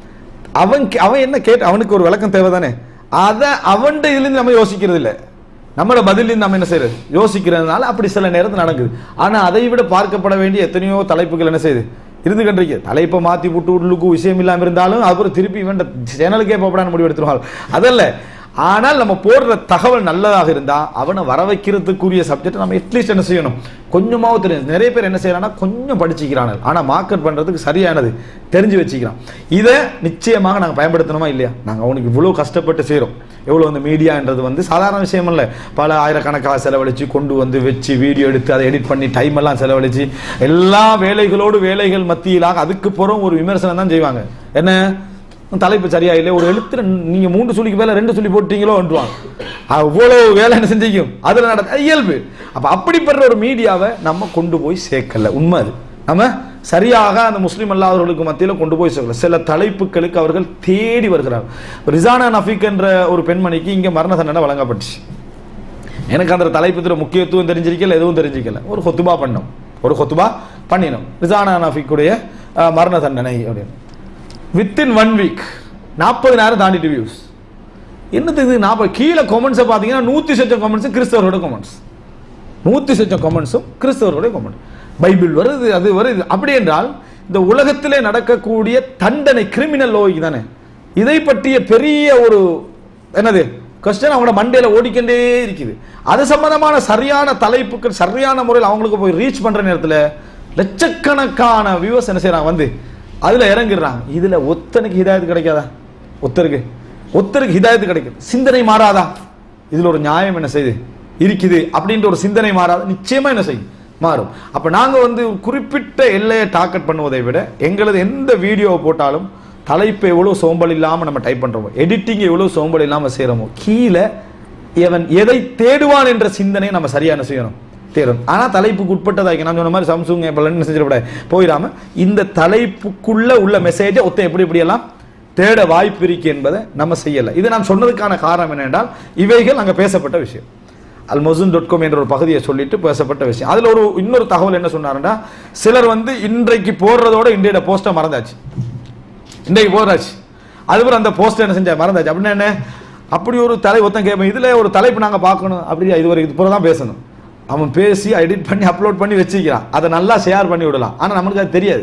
அவன் என்ன கேட்டு, அவனுக்கு ஒரு விளக்கம் தேவைதானே, அதை அவன் இதுல இருந்து நம்ம யோசிக்கிறது இல்லை, நம்மளோட பதிலில் நம்ம என்ன செய்யறது யோசிக்கிறதுனால அப்படி சில நேரத்தில் நடக்குது. ஆனா அதை விட பார்க்கப்பட வேண்டிய எத்தனையோ தலைப்புகள் என்ன செய்யுது இருந்து கண்டிருக்கு. தலைப்பை மாற்றி விட்டு உள்ளுக்கு விஷயம் இல்லாமல் இருந்தாலும் அப்புறம் திருப்பி இவன் சேனலுக்கே போப்படான்னு முடிவு எடுத்துருவாங்க. அதல்ல, ஆனால் நம்ம போடுற தகவல் நல்லதாக இருந்தால் அவனை வர வைக்கிறதுக்குரிய சப்ஜெக்ட் நம்ம அட்லீஸ்ட் என்ன செய்யணும், கொஞ்சமாவது தெரியும். நிறைய பேர் என்ன செய்யறாங்கன்னா கொஞ்சம் படிச்சுக்கிறாங்க, ஆனால் மார்க்கெட் பண்ணுறதுக்கு சரியானது தெரிஞ்சு வச்சுக்கிறான். இதை நிச்சயமாக நாங்கள் பயன்படுத்தணுமா இல்லையா? நாங்கள் அவனுக்கு இவ்வளோ கஷ்டப்பட்டு செய்கிறோம். எவ்வளோ அந்த மீடியான்றது வந்து சாதாரண விஷயம் இல்லை. பல ஆயிரக்கணக்காக செலவழித்து கொண்டு வந்து வச்சு வீடியோ எடுத்து அதை எடிட் பண்ணி டைம் எல்லாம் செலவழித்து எல்லா வேலைகளோடு வேலைகள் மத்தியிலாக அதுக்கு பிறகு ஒரு விமர்சனம் தான் செய்வாங்க. என்ன தலைப்பு சரியா இல்லை, ஒரு எழுத்து நீங்க 3 சொல்லிக்கு மேல 2 சொல்லி போட்டீங்களோன்றாங்க. அவ்வளவு வேலை என்ன செஞ்சிக்கும், அதுல நடந்த இயல்பு. அப்ப அப்படிப்பட்ட ஒரு மீடியாவை நம்ம கொண்டு போய் சேர்க்கல. உண்மை அது. நம்ம சரியாக அந்த முஸ்லீம் அல்லாதவர்களுக்கு மத்தியில் கொண்டு போய் சேர்க்கல. சில தலைப்புகளுக்கு அவர்கள் தேடி வருகிறார். ரிசானா நஃபீக் என்ற ஒரு பெண்மணிக்கு இங்க மரண தண்டனை வழங்கப்பட்டுச்சு. எனக்கு அந்த தலைப்பு முக்கியத்துவம் தெரிஞ்சிருக்கல, எதுவும் தெரிஞ்சிக்கல. ஒரு கொத்துபா பண்ணினோம் ரிசானா நஃபீக்குடைய மரண தண்டனை அப்படின்னு. வித்தின் 1 வீக் 40,000 தாண்டிட்டு வியூஸ். என்னது கீழே கமெண்ட்ஸை பார்த்தீங்கன்னா 100 கமெண்ட்ஸும் கிறிஸ்தவரோட கமெண்ட்ஸ், 100 கமெண்ட்ஸும் கிறிஸ்தவருடைய கமெண்ட். பைபிள் வருது, அது வருது. அப்படி என்றால் இந்த உலகத்திலே நடக்கக்கூடிய தண்டனை கிரிமினல் லோய்க்கு தானே இதை பற்றிய பெரிய ஒரு என்னது கொஸ்டின் அவங்களோட மண்டையில ஓடிக்கொண்டே இருக்குது. அது சம்பந்தமான சரியான தலைப்புகள் சரியான முறையில் அவங்களுக்கு போய் ரீச் பண்ற நேரத்தில் லட்சக்கணக்கான வியூவர்ஸ் என்ன செய்யறாங்க, வந்து அதுல இறங்கிடுறாங்க. இதுல ஒத்தனுக்கு ஹிதாயத்து கிடைக்காதா? ஒத்தருக்கு ஹிதாயத்து கிடைக்குது. சிந்தனை மாறாதா? இதுல ஒரு நியாயம் என்ன செய்யுது இருக்குது அப்படின்ற ஒரு சிந்தனை மாறாத நிச்சயமா என்ன செய்யும், மாறும். அப்ப நாங்க வந்து குறிப்பிட்ட எல்லையை டார்கெட் பண்ணுவதை விட எங்களது எந்த வீடியோ போட்டாலும் தலைப்பு எவ்வளவு சோம்பல் இல்லாம நம்ம டைப் பண்றோமோ, எடிட்டிங் எவ்வளவு சோம்பல் இல்லாம செய்யறோமோ, கீழே எவன் எதை தேடுவான் என்ற சிந்தனையை நம்ம சரியான செய்யணும் தேடும். ஆனா தலைப்புக்கு உட்பட்டதாக்கி நான் சொன்ன மாதிரி சாம்சங் என்ன செஞ்சிடக்கூட போயிடாம இந்த தலைப்புக்குள்ள உள்ள மெசேஜை ஒத்த எப்படி எல்லாம் தேட வாய்ப்பு இருக்கு என்பதை நம்ம செய்யல. இது நான் சொன்னதுக்கான காரணம் என்னென்றால் இவைகள் அங்க பேசப்பட்ட விஷயம். almozun.com என்ற ஒரு பகுதியை சொல்லிட்டு பேசப்பட்ட விஷயம். அதுல ஒரு இன்னொரு தகவல் என்ன சொன்னாருன்னா, சிலர் வந்து இன்றைக்கு போடுறதோட இன்றைய போஸ்ட்டை மறந்தாச்சு, இன்றைக்கு போடுறாச்சு, அதுக்கப்புறம் அந்த போஸ்ட் என்ன செஞ்சா மறந்தாச்சு. அப்படின்னா என்ன, அப்படி ஒரு ஒருத்தன் கேட்பேன், இதுல ஒரு தலைப்பு நாங்க பார்க்கணும் அப்படியா, இது ஒரு இது தான் பேசணும். அவன் பேசி எடிட் பண்ணி அப்லோட் பண்ணி வச்சுக்கிறான், அதை நல்லா ஷேர் பண்ணி விடலாம். ஆனா நமக்கு அது தெரியாது.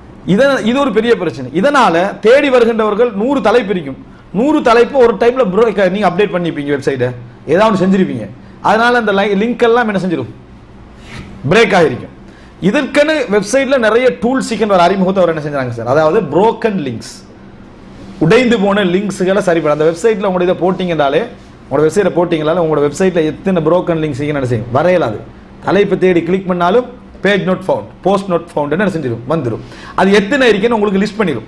இது ஒரு பெரிய பிரச்சனை. இதனால தேடி வருகின்றவர்கள் 100 தலைப்பு இருக்கும், 100 தலைப்பு ஒரு டைம்ல நீங்க அப்டேட் பண்ணிப்பீங்க, வெப்சைட்டை ஏதாவது செஞ்சிருப்பீங்க. அதனால அந்த லிங்க் எல்லாம் என்ன செஞ்சிடும், பிரேக் ஆகிருக்கும். இதற்கென வெப்சைட்ல நிறைய டூல்ஸ் வர அறிமுகத்தை அவர் என்ன செஞ்சாங்க சார், அதாவது புரோக்கன் லிங்க்ஸ், உடைந்து போன லிங்க்ஸ்களை சரி பண்ண. அந்த வெப்சைட்ல உங்களோட இதை போட்டீங்கன்னாலே, உங்களோட வெப்சைட்டை போட்டீங்கனால உங்களோட வெப்சைட்ல எத்தனை புரோக்கன் லிங்க்ஸ் என்ன செய்யும், வரையலாது. தலைப்பு தேடி கிளிக் பண்ணாலும் page not found, post not found என்ன செஞ்சிடும், வந்துடும். அது எத்தனை இருக்குன்னு உங்களுக்கு லிஸ்ட் பண்ணிடும்.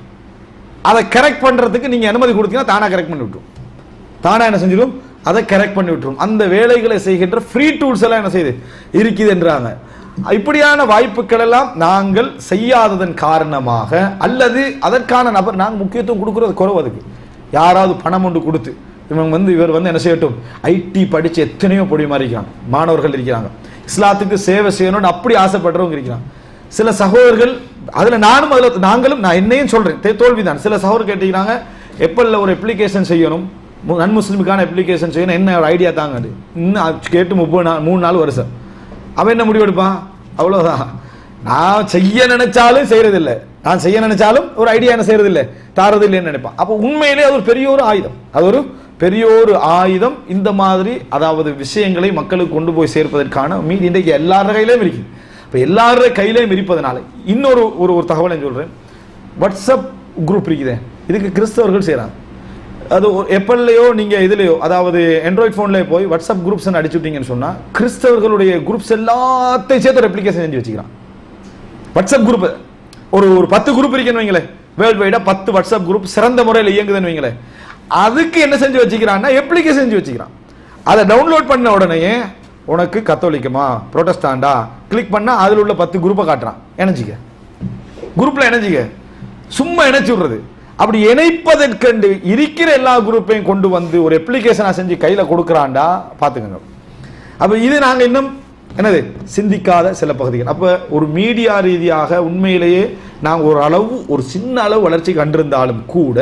அதை கரெக்ட் பண்றதுக்கு நீங்க அனுமதி கொடுத்தீங்கன்னா தானா கரெக்ட் பண்ணி விட்டுரும், தானா என்ன செஞ்சிடும், அதை கரெக்ட் பண்ணி விட்டுரும். அந்த வேலைகளை செய்கின்ற ஃப்ரீ டூல்ஸ் எல்லாம் என்ன செய்யுது இருக்குது என்றாங்க. இப்படியான வாய்ப்புகள் எல்லாம் நாங்கள் செய்யாததன் காரணமாக, அல்லது அதற்கான நபர் நாங்கள் முக்கியத்துவம் கொடுக்கறது குறைவு. அதுக்கு யாராவது பணம் ஒன்று கொடுத்து இவர் வந்து என்ன செய்யட்டும், ஐடி படிச்சு எத்தனையோ பொடி மாறிக்கிறாங்க மாணவர்கள் இருக்கிறாங்க, இஸ்லாத்துக்கு சேவை செய்யணும்னு அப்படி ஆசைப்படுறவங்க இருக்கிறாங்க. சில சகோதரர்கள், அதுல நாங்களும் நான் என்னையும் சொல்றேன், தோல்விதான். சில சகோதரர் கேட்டுக்கிறாங்க, எப்பல்ல ஒரு அப்ளிகேஷன் செய்யணும், நன் முஸ்லிமுக்கான அப்ளிகேஷன் செய்யணும், என்ன ஒரு ஐடியா தாங்க. இன்னும் கேட்டு 3-4 வருஷம் அவன் என்ன முடிவெடுப்பான், அவ்வளவுதான். நான் செய்ய நினைச்சாலும் செய்யறதில்லை, நான் செய்ய நினைச்சாலும் ஒரு ஐடியா என்ன செய்யறதில்லை, தாரது இல்லைன்னு நினைப்பான். அப்போ உண்மையிலே அது ஒரு பெரிய ஒரு ஆயுதம், அது ஒரு பெரிய ஒரு ஆயுதம். இந்த மாதிரி அதாவது விஷயங்களை மக்களுக்கு கொண்டு போய் சேர்ப்பதற்கான மீதி இன்றைக்கு எல்லார கையிலையும் இருக்கு. இப்போ எல்லார கையிலையும் இருப்பதனால இன்னொரு ஒரு தகவலை சொல்றேன். வாட்ஸ்அப் குரூப் இருக்குது, இதுக்கு கிறிஸ்தவர்கள் செய்யறாங்க. அது எப்பல்லையோ நீங்க இதுலையோ, அதாவது ஆண்ட்ராய்ட் போன்ல போய் வாட்ஸ்அப் குரூப்ஸ் அடிச்சு விட்டீங்கன்னு சொன்னா கிறிஸ்தவர்களுடைய குரூப்ஸ் எல்லாத்தையும் சேர்த்து ஒரு அப்ளிகேஷன் செஞ்சு வச்சுக்கிறான். வாட்ஸ்அப் குரூப் ஒரு 10 குரூப் இருக்குன்னு வைங்களேன், வேர்ல்டு வைடா 10 வாட்ஸ்அப் குரூப் சிறந்த முறையில் இயங்குதுன்னு வைங்களேன். அதுக்கு என்ன செஞ்சு வச்சுக்கிறான்னா அப்ளிகேஷன் செஞ்சு வச்சுக்கிறான். அதை டவுன்லோட் பண்ண உடனே உனக்கு கத்தோலிக்கமா புரோட்டஸ்டாண்டா கிளிக் பண்ணா அதில் உள்ள 10 குரூப்பை காட்டுறான். இணைஞ்சிக்க குரூப்ல இணைஞ்சிக்க, சும்மா இணைச்சு விடுறது. அப்படி இணைப்பதற்கண்டு இருக்கிற எல்லா குரூப்பையும் கொண்டு வந்து ஒரு அப்ளிகேஷனா செஞ்சு கையில கொடுக்கறான்டா, பாத்துக்கங்க. அப்ப இது நாங்க இன்னும் என்னது சிந்திக்காத சில பகுதிகள். அப்ப ஒரு மீடியா ரீதியாக உண்மையிலேயே நாங்கள் ஒரு சின்ன அளவு வளர்ச்சி கண்டிருந்தாலும் கூட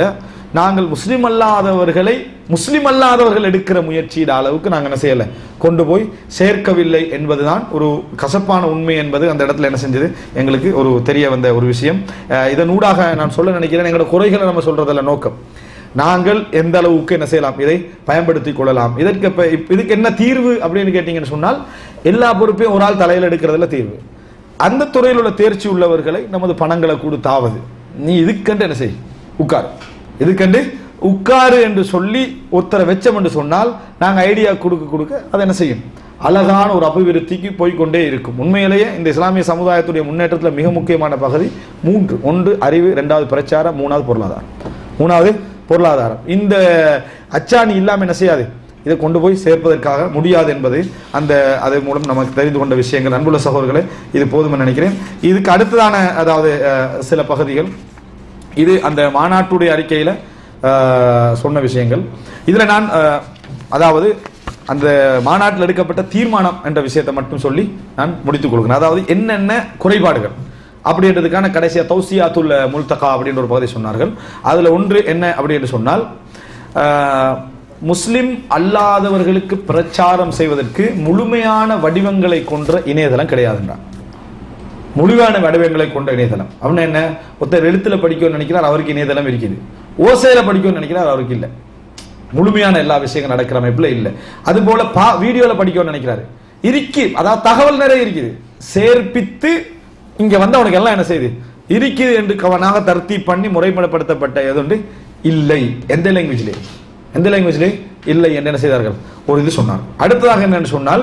நாங்கள் முஸ்லிம் அல்லாதவர்கள் எடுக்கிற முயற்சியிட அளவுக்கு நாங்கள் என்ன செய்யலை, கொண்டு போய் சேர்க்கவில்லை என்பதுதான் ஒரு கசப்பான உண்மை என்பது அந்த இடத்துல என்ன செஞ்சது, எங்களுக்கு ஒரு தெரிய வந்த ஒரு விஷயம். இதனூடாக நான் சொல்ல நினைக்கிறேன், எங்களோட குறைகளை நம்ம சொல்றதில்ல நோக்கம், நாங்கள் எந்த அளவுக்கு என்ன செய்யலாம், இதை பயன்படுத்திக் கொள்ளலாம். இதுக்கு என்ன தீர்வு அப்படின்னு கேட்டீங்கன்னு சொன்னால், எல்லா பொறுப்பையும் ஒரு ஆள் தலையில் எடுக்கிறதுல தீர்வு. அந்த துறையில் உள்ள தேர்ச்சி உள்ளவர்களை நமது பணங்களை கொடுத்தாவது, நீ இதுக்கண்டு என்ன செய், உட்காரு, இதுக்கண்டு உட்காரு என்று சொல்லி ஒருத்தரை வெச்சம் என்று சொன்னால், நாங்கள் ஐடியா கொடுக்க அதை என்ன செய்யும், அழகான ஒரு அபிவிருத்திக்கு போய்கொண்டே இருக்கும். உண்மையிலேயே இந்த இஸ்லாமிய சமுதாயத்துடைய முன்னேற்றத்தில் மிக முக்கியமான பகுதி 3: 1 அறிவு, 2வது பிரச்சாரம், 3வது பொருளாதாரம். இந்த அச்சாணி இல்லாமல் என்ன செய்யாது, இதை கொண்டு போய் சேர்ப்பதற்காக முடியாது என்பது அதன் மூலம் நமக்கு தெரிந்து கொண்ட விஷயங்கள். அன்புள்ள சகோதரர்களே, இது போதும் நினைக்கிறேன். இதுக்கு அடுத்ததான அதாவது சில பகுதிகள், இது அந்த மாநாட்டுடைய அறிக்கையில் சொன்ன விஷயங்கள். இதில் நான் அதாவது அந்த மாநாட்டில் எடுக்கப்பட்ட தீர்மானம் என்ற விஷயத்தை மட்டும் சொல்லி நான் முடித்துக் கொள்கிறேன். அதாவது என்னென்ன குறைபாடுகள் அப்படின்றதுக்கான கடைசியா தௌசியாத்துல் முல்தகா அப்படின்ற ஒரு பகுதி சொன்னார்கள். அதுல ஒன்று என்ன அப்படி என்று சொன்னால், முஸ்லிம் அல்லாதவர்களுக்கு பிரச்சாரம் செய்வதற்கு முழுமையான வடிவங்களை கொண்ட இணையதளம் கிடையாதுன்றான். முழுமையான வடிவங்களை கொண்ட இணையதளம் அப்படின்னா என்ன, ஒருத்தர் எழுத்துல படிக்கணும்னு நினைக்கிறார், அவருக்கு இணையதளம் இருக்குது. ஓசையில படிக்கணும்னு நினைக்கிறார், அவருக்கு இல்லை. முழுமையான எல்லா விஷயங்கள் நடக்கிற அமைப்புல இல்லை. அது போல வீடியோல படிக்கணும்னு நினைக்கிறாரு, இருக்கு. அதாவது தகவல் நிறைய இருக்குது, சேர்ப்பித்து இங்க வந்து அவனுக்கு எல்லாம் என்ன செய்யுது இருக்குது என்று கவனாக தர்த்தி பண்ணி முறைப்படுத்தப்பட்ட எதுண்டு இல்லை. எந்த லாங்குவேஜ்லே இல்லை என்று என்ன செய்தார்கள், ஒரு இது சொன்னார். அடுத்ததாக என்னன்னு சொன்னால்,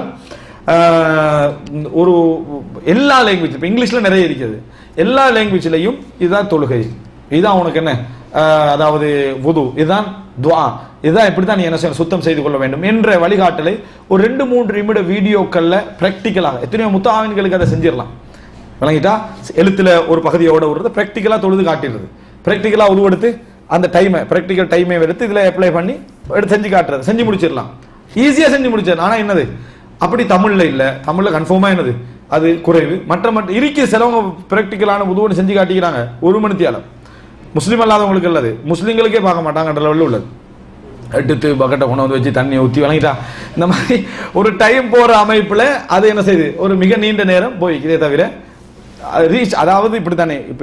ஒரு எல்லா லாங்குவேஜ், இப்போ இங்கிலீஷ்ல நிறைய இருக்கிறது, எல்லா லாங்குவேஜ்லையும் இதுதான் தொழுகை, இதுதான் உனக்கு என்ன, அதாவது வுது, இதுதான் துஆ, இதுதான் இப்படிதான் நீ என்ன செய்யணும், சுத்தம் செய்து கொள்ள வேண்டும் என்ற வழிகாட்டலை ஒரு 2-3 நிமிட வீடியோக்கள்ல பிராக்டிக்கலாக, எத்தனையோ முத்தாவின்களுக்கு அதை செஞ்சிடலாம். விளங்கிட்டா, எழுத்துல ஒரு பகுதியோட விடுறது, பிராக்டிக்கலா தொழுது காட்டிடுறது, பிராக்டிக்கலா உருவெடுத்து அந்த டைமை, பிராக்டிக்கல் டைமை எடுத்து இதுல அப்ளை பண்ணி எடுத்து செஞ்சு காட்டுறது, செஞ்சு முடிச்சிடலாம், ஈஸியா செஞ்சு முடிச்சிடலாம். ஆனா என்னது, அப்படி தமிழ்ல இல்ல. தமிழ்ல கன்ஃபார்மா என்னது, அது குறைவு. மற்ற இருக்கு சிலவங்க பிராக்டிக்கலான உதவுன்னு செஞ்சு காட்டிக்கிறாங்க 1 மணித்தியாலம். முஸ்லீம் அல்லாதவங்களுக்கு இல்லது, முஸ்லீம்களுக்கே பார்க்க மாட்டாங்கன்ற லெவலில் உள்ளது. எடுத்து பக்கெட்டை கொண்டு வந்து வச்சு தண்ணி ஊற்றி வழங்கிட்டா, இந்த மாதிரி ஒரு டைம் போற அமைப்புல அது என்ன செய்யுது, ஒரு மிக நீண்ட நேரம் போய்க்குதே தவிர ரீச், அதாவது இப்படித்தானே, இப்ப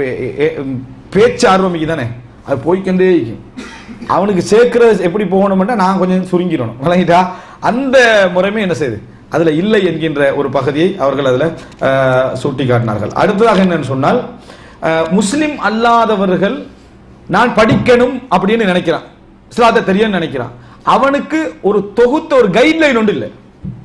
பேச்சு ஆர்வமிக்கு தானே, அது போய்கொண்டே அவனுக்கு சேர்க்கிறது எப்படி போகணும்னா நான் கொஞ்சம் சுருங்கிடணும், வழங்கிட்டா, அந்த முறைமை என்ன செய்யுது, அதுல இல்லை என்கின்ற ஒரு பகுதியை அவர்கள் அதுல சுட்டி காட்டினார்கள். அடுத்ததாக என்னன்னு சொன்னால், முஸ்லிம் அல்லாதவர்கள் நான் படிக்கணும் அப்படின்னு நினைக்கிறான், இஸ்லாத்தை தெரியும் நினைக்கிறான், அவனுக்கு ஒரு தொகுத்த ஒரு கைட்லைன் ஒன்று இல்லை.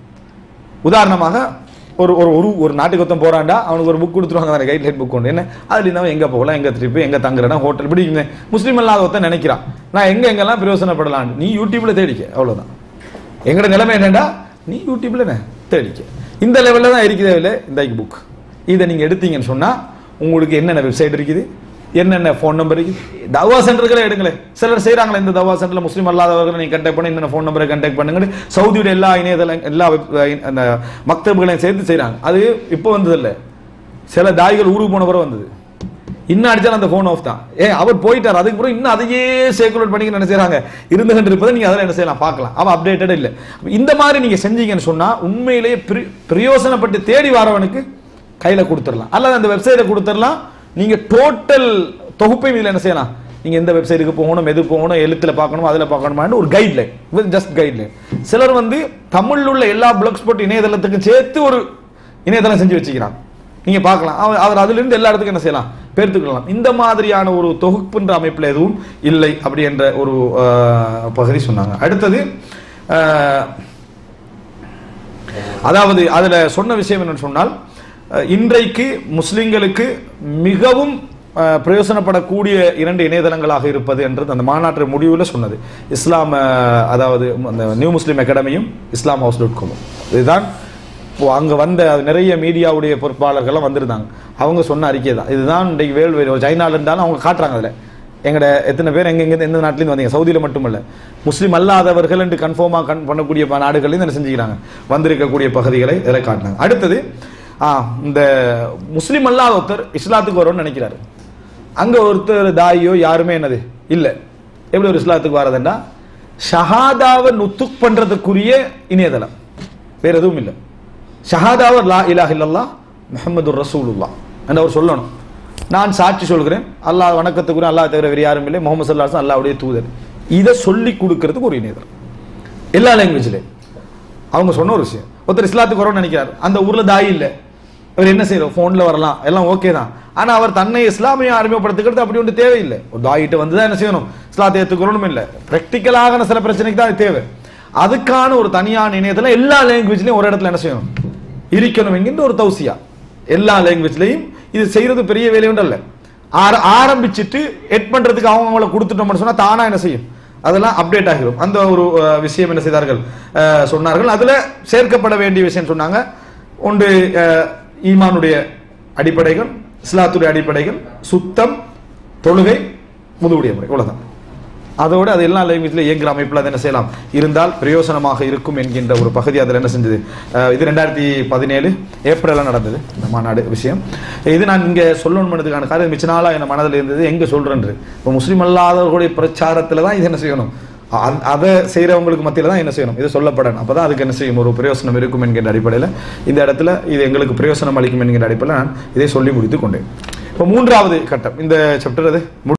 உதாரணமாக ஒரு ஒரு ஒரு நாட்டுக்கு ஒருத்தன் போறான்டா, அவனுக்கு ஒரு புக் கொடுத்துருவாங்க, கைட்லைன் புக் ஒன்று, என்ன அதுல இருந்தாலும் எங்க போகலாம், எங்க ட்ரிப்பு, எங்க தங்குறனா, ஹோட்டல், இப்படி முஸ்லீம் அல்லாத ஒருத்தன் நினைக்கிறான் நான் எங்கெல்லாம் பிரயோசனப்படலாம், நீ யூடியூப்ல தேடிக்க, அவ்வளவுதான். எங்கட நிலைமை என்னடா, நீ யூடியூப்ல தேடிக்க, இந்த லெவல்ல தான் இருக்கிறது இந்த புக். இதை நீங்க எடுத்தீங்கன்னு சொன்னா உங்களுக்கு என்னென்ன வெப்சைட் இருக்குது, என்னென்ன ஃபோன் நம்பர் இருக்குது, தவா சென்டர்களை எடுங்களேன். சிலர் செய்யறாங்களே, இந்த தவா சென்டர்ல முஸ்லீம் அல்லாதவர்களை நீங்க கண்டாக்ட் பண்ணி என்னென்ன ஃபோன் நம்பரை கண்டாக்ட் பண்ணுங்க, சவுதியோட எல்லா இணையதளம் எல்லா அந்த மக்தபுகளையும் சேர்த்து செய்யறாங்க. அது இப்போ வந்தது இல்லை, சில தாய்கள் ஊருக்கு போன பிறகு வந்தது. இன்னும் அடிச்சாலும் அந்த போன் ஆஃப் தான், அவர் போயிட்டார், அதுக்கு பிறகு இன்னும் அதையே சேக்குலேட் பண்ணி என்ன செய்யறாங்க, இருந்துகிட்டு இருப்பதை நீங்க அதில் என்ன செய்யலாம் பார்க்கலாம். அவன் அப்டேட்டட் இல்லை. இந்த மாதிரி நீங்க செஞ்சீங்கன்னு சொன்னா உண்மையிலேயே பிரயோசனப்பட்டு தேடி வரவனுக்கு கையில கொடுத்துடலாம், அல்லது அந்த வெப்சைட்டை கொடுத்துடலாம். நீங்க டோட்டல் தொகுப்பை இதுல என்ன செய்யலாம், நீங்க எந்த வெப்சைட்டுக்கு போகணும், எது போகணும், எழுத்துல பார்க்கணும், அதுல பார்க்கணுமான்னு ஒரு கைட்லைன், ஜஸ்ட் கைட்லைன். சிலர் தமிழ்ல உள்ள எல்லா பிளாக் ஸ்பாட் இணையதளத்துக்கும் சேர்த்து ஒரு இணையதளம் செஞ்சு வச்சுக்கிறான், நீங்க பார்க்கலாம். அவர் அதுல இருந்து எல்லா இடத்துக்கும் என்ன செய்யலாம், பேர்த்துக்கலாம். இந்த மாதிரியான ஒரு தொகுப்புன்ற அமைப்புல எதுவும் இல்லை அப்படி என்ற ஒரு பகுதி சொன்னாங்க. அடுத்தது அதாவது அதுல சொன்ன விஷயம் என்னன்னு சொன்னால், இன்றைக்கு முஸ்லிம்களுக்கு மிகவும் பிரயோசனப்படக்கூடிய 2 இணையதளங்களாக இருப்பது என்றது அந்த மாநாட்டு முடிவில் சொன்னது. இஸ்லாம், அதாவது அந்த நியூ முஸ்லீம் அகாடமியும் இஸ்லாம் ஹவுஸ்.com. இதுதான் அங்க வந்த நிறைய மீடியாவுடைய பொறுப்பாளர்கள்லாம் வந்திருந்தாங்க, அவங்க சொன்ன அறிக்கை தான் இதுதான். இன்றைக்கு வேர்ல்டு சைனால இருந்தாலும் அவங்க காட்டுறாங்க, அதில் எங்கட எத்தனை பேர் எங்க எந்த நாட்டிலேருந்து வந்தீங்க, சவுதியில் மட்டுமல்ல, முஸ்லீம் அல்லாதவர்கள் என்று கன்ஃபார்மா பண்ணக்கூடிய நாடுகளையும் என்ன செஞ்சுக்கிறாங்க, வந்திருக்கக்கூடிய பகுதிகளை இதில் காட்டினாங்க. அடுத்தது இந்த முஸ்லீம் அல்லாத ஒருத்தர் இஸ்லாத்துக்கு வரும்னு நினைக்கிறாரு, அங்க ஒருத்தர் தாயோ யாருமே என்னது இல்லை, எப்படி ஒரு இஸ்லாத்துக்கு வரதுன்னா ஷஹாதாவை நுத்துக் பண்றதுக்குரிய இணையதளம், வேற எதுவும் இல்லை. ஷஹாதாவை லா இலாஹ இல்லல்லாஹ் முஹம்மதுர் ரசூலுல்லாஹ் என்று அவர் சொல்லணும். நான் சாட்சி சொல்கிறேன் அல்லாஹ் வணக்கத்துக்குரிய அல்லாஹ் தவிர வேறு யாரும் இல்லை, முகமது ஸல்லல்லாஹு அலைஹி வஸல்லம் அல்லாஹ்வுடைய தூதர். இதை சொல்லி கொடுக்கறதுக்கு ஒரு இணையதளம் எல்லா லாங்குவேஜ்லையும். அவங்க சொன்ன ஒரு விஷயம், ஒருத்தர் இஸ்லாத்துக்கு வரணும்னு நினைக்கிறார், அந்த ஊர்ல தாய் இல்லை, அவர் என்ன செய்யறோம், போன்ல வரலாம், எல்லாம் ஓகே தான். ஆனா அவர் தன்னை இஸ்லாமிய அறிமுகப்படுத்துக்கிறது அப்படி ஒன்று தேவையில்லை. ஒரு தாயிட்ட வந்து தான் என்ன செய்யணும், இஸ்லாத்தை ஏற்றுக்கொள்ளணும் இல்லை. பிராக்டிக்கலாக சில பிரச்சனைக்கு தான் தேவை. அதுக்கான ஒரு தனியான இணையத்தில் எல்லா லாங்குவேஜ்லையும் ஒரு இடத்துல என்ன செய்யணும், இருக்கணும் என்கின்ற ஒரு தௌசியா. எல்லா லாங்குவேஜ்லையும் இது செய்யறது பெரிய வேலை ஒன்று அல்ல. ஆரம்பிச்சுட்டு எட் பண்றதுக்கு அவங்கள கொடுத்துட்டோம்னு சொன்னா தானா என்ன செய்யும், அதெல்லாம் அப்டேட் ஆகிரும். அந்த ஒரு விஷயம் என்ன செய்தார்கள் சொன்னார்கள். அதுல சேர்க்கப்பட வேண்டிய விஷயம் சொன்னாங்க. ஒன்று ஈமானுடைய அடிப்படைகள், இஸ்லாத்துடைய அடிப்படைகள், சுத்தம், தொழுகை, முதுவுடைய முறை, இவ்வளவுதான். அதோடு அது எல்லா லாங்குவேஜ்ல இயங்குற அமைப்பில் அதை என்ன செய்யலாம் இருந்தால் பிரயோசனமாக இருக்கும் என்கின்ற ஒரு பகுதி அதில் என்ன செஞ்சது. இது 2017 ஏப்ரலில் நடந்தது இந்த மாநாடு விஷயம். இது நான் இங்கே சொல்லணும்னதுக்கான காரணம் மிச்ச நாளாக என் மனதில் இருந்தது, எங்கே சொல்றேன்று. இப்போ முஸ்லீம் அல்லாதவர்களுடைய பிரச்சாரத்தில் தான் இது என்ன செய்யணும், அதை செய்கிறவங்களுக்கு மத்தியில் தான் என்ன செய்யணும், இது சொல்லப்படணும். அப்போ தான் அதுக்கு என்ன செய்யும், ஒரு பிரயோசனம் இருக்கும் என்கின்ற அடிப்படையில் இந்த இடத்துல இது எங்களுக்கு பிரயோசனம் அளிக்கும் என்கின்ற அடிப்படையில் நான் இதை சொல்லி முடித்து கொண்டேன். இப்போ மூன்றாவது கட்டம் இந்த சாப்டர் அது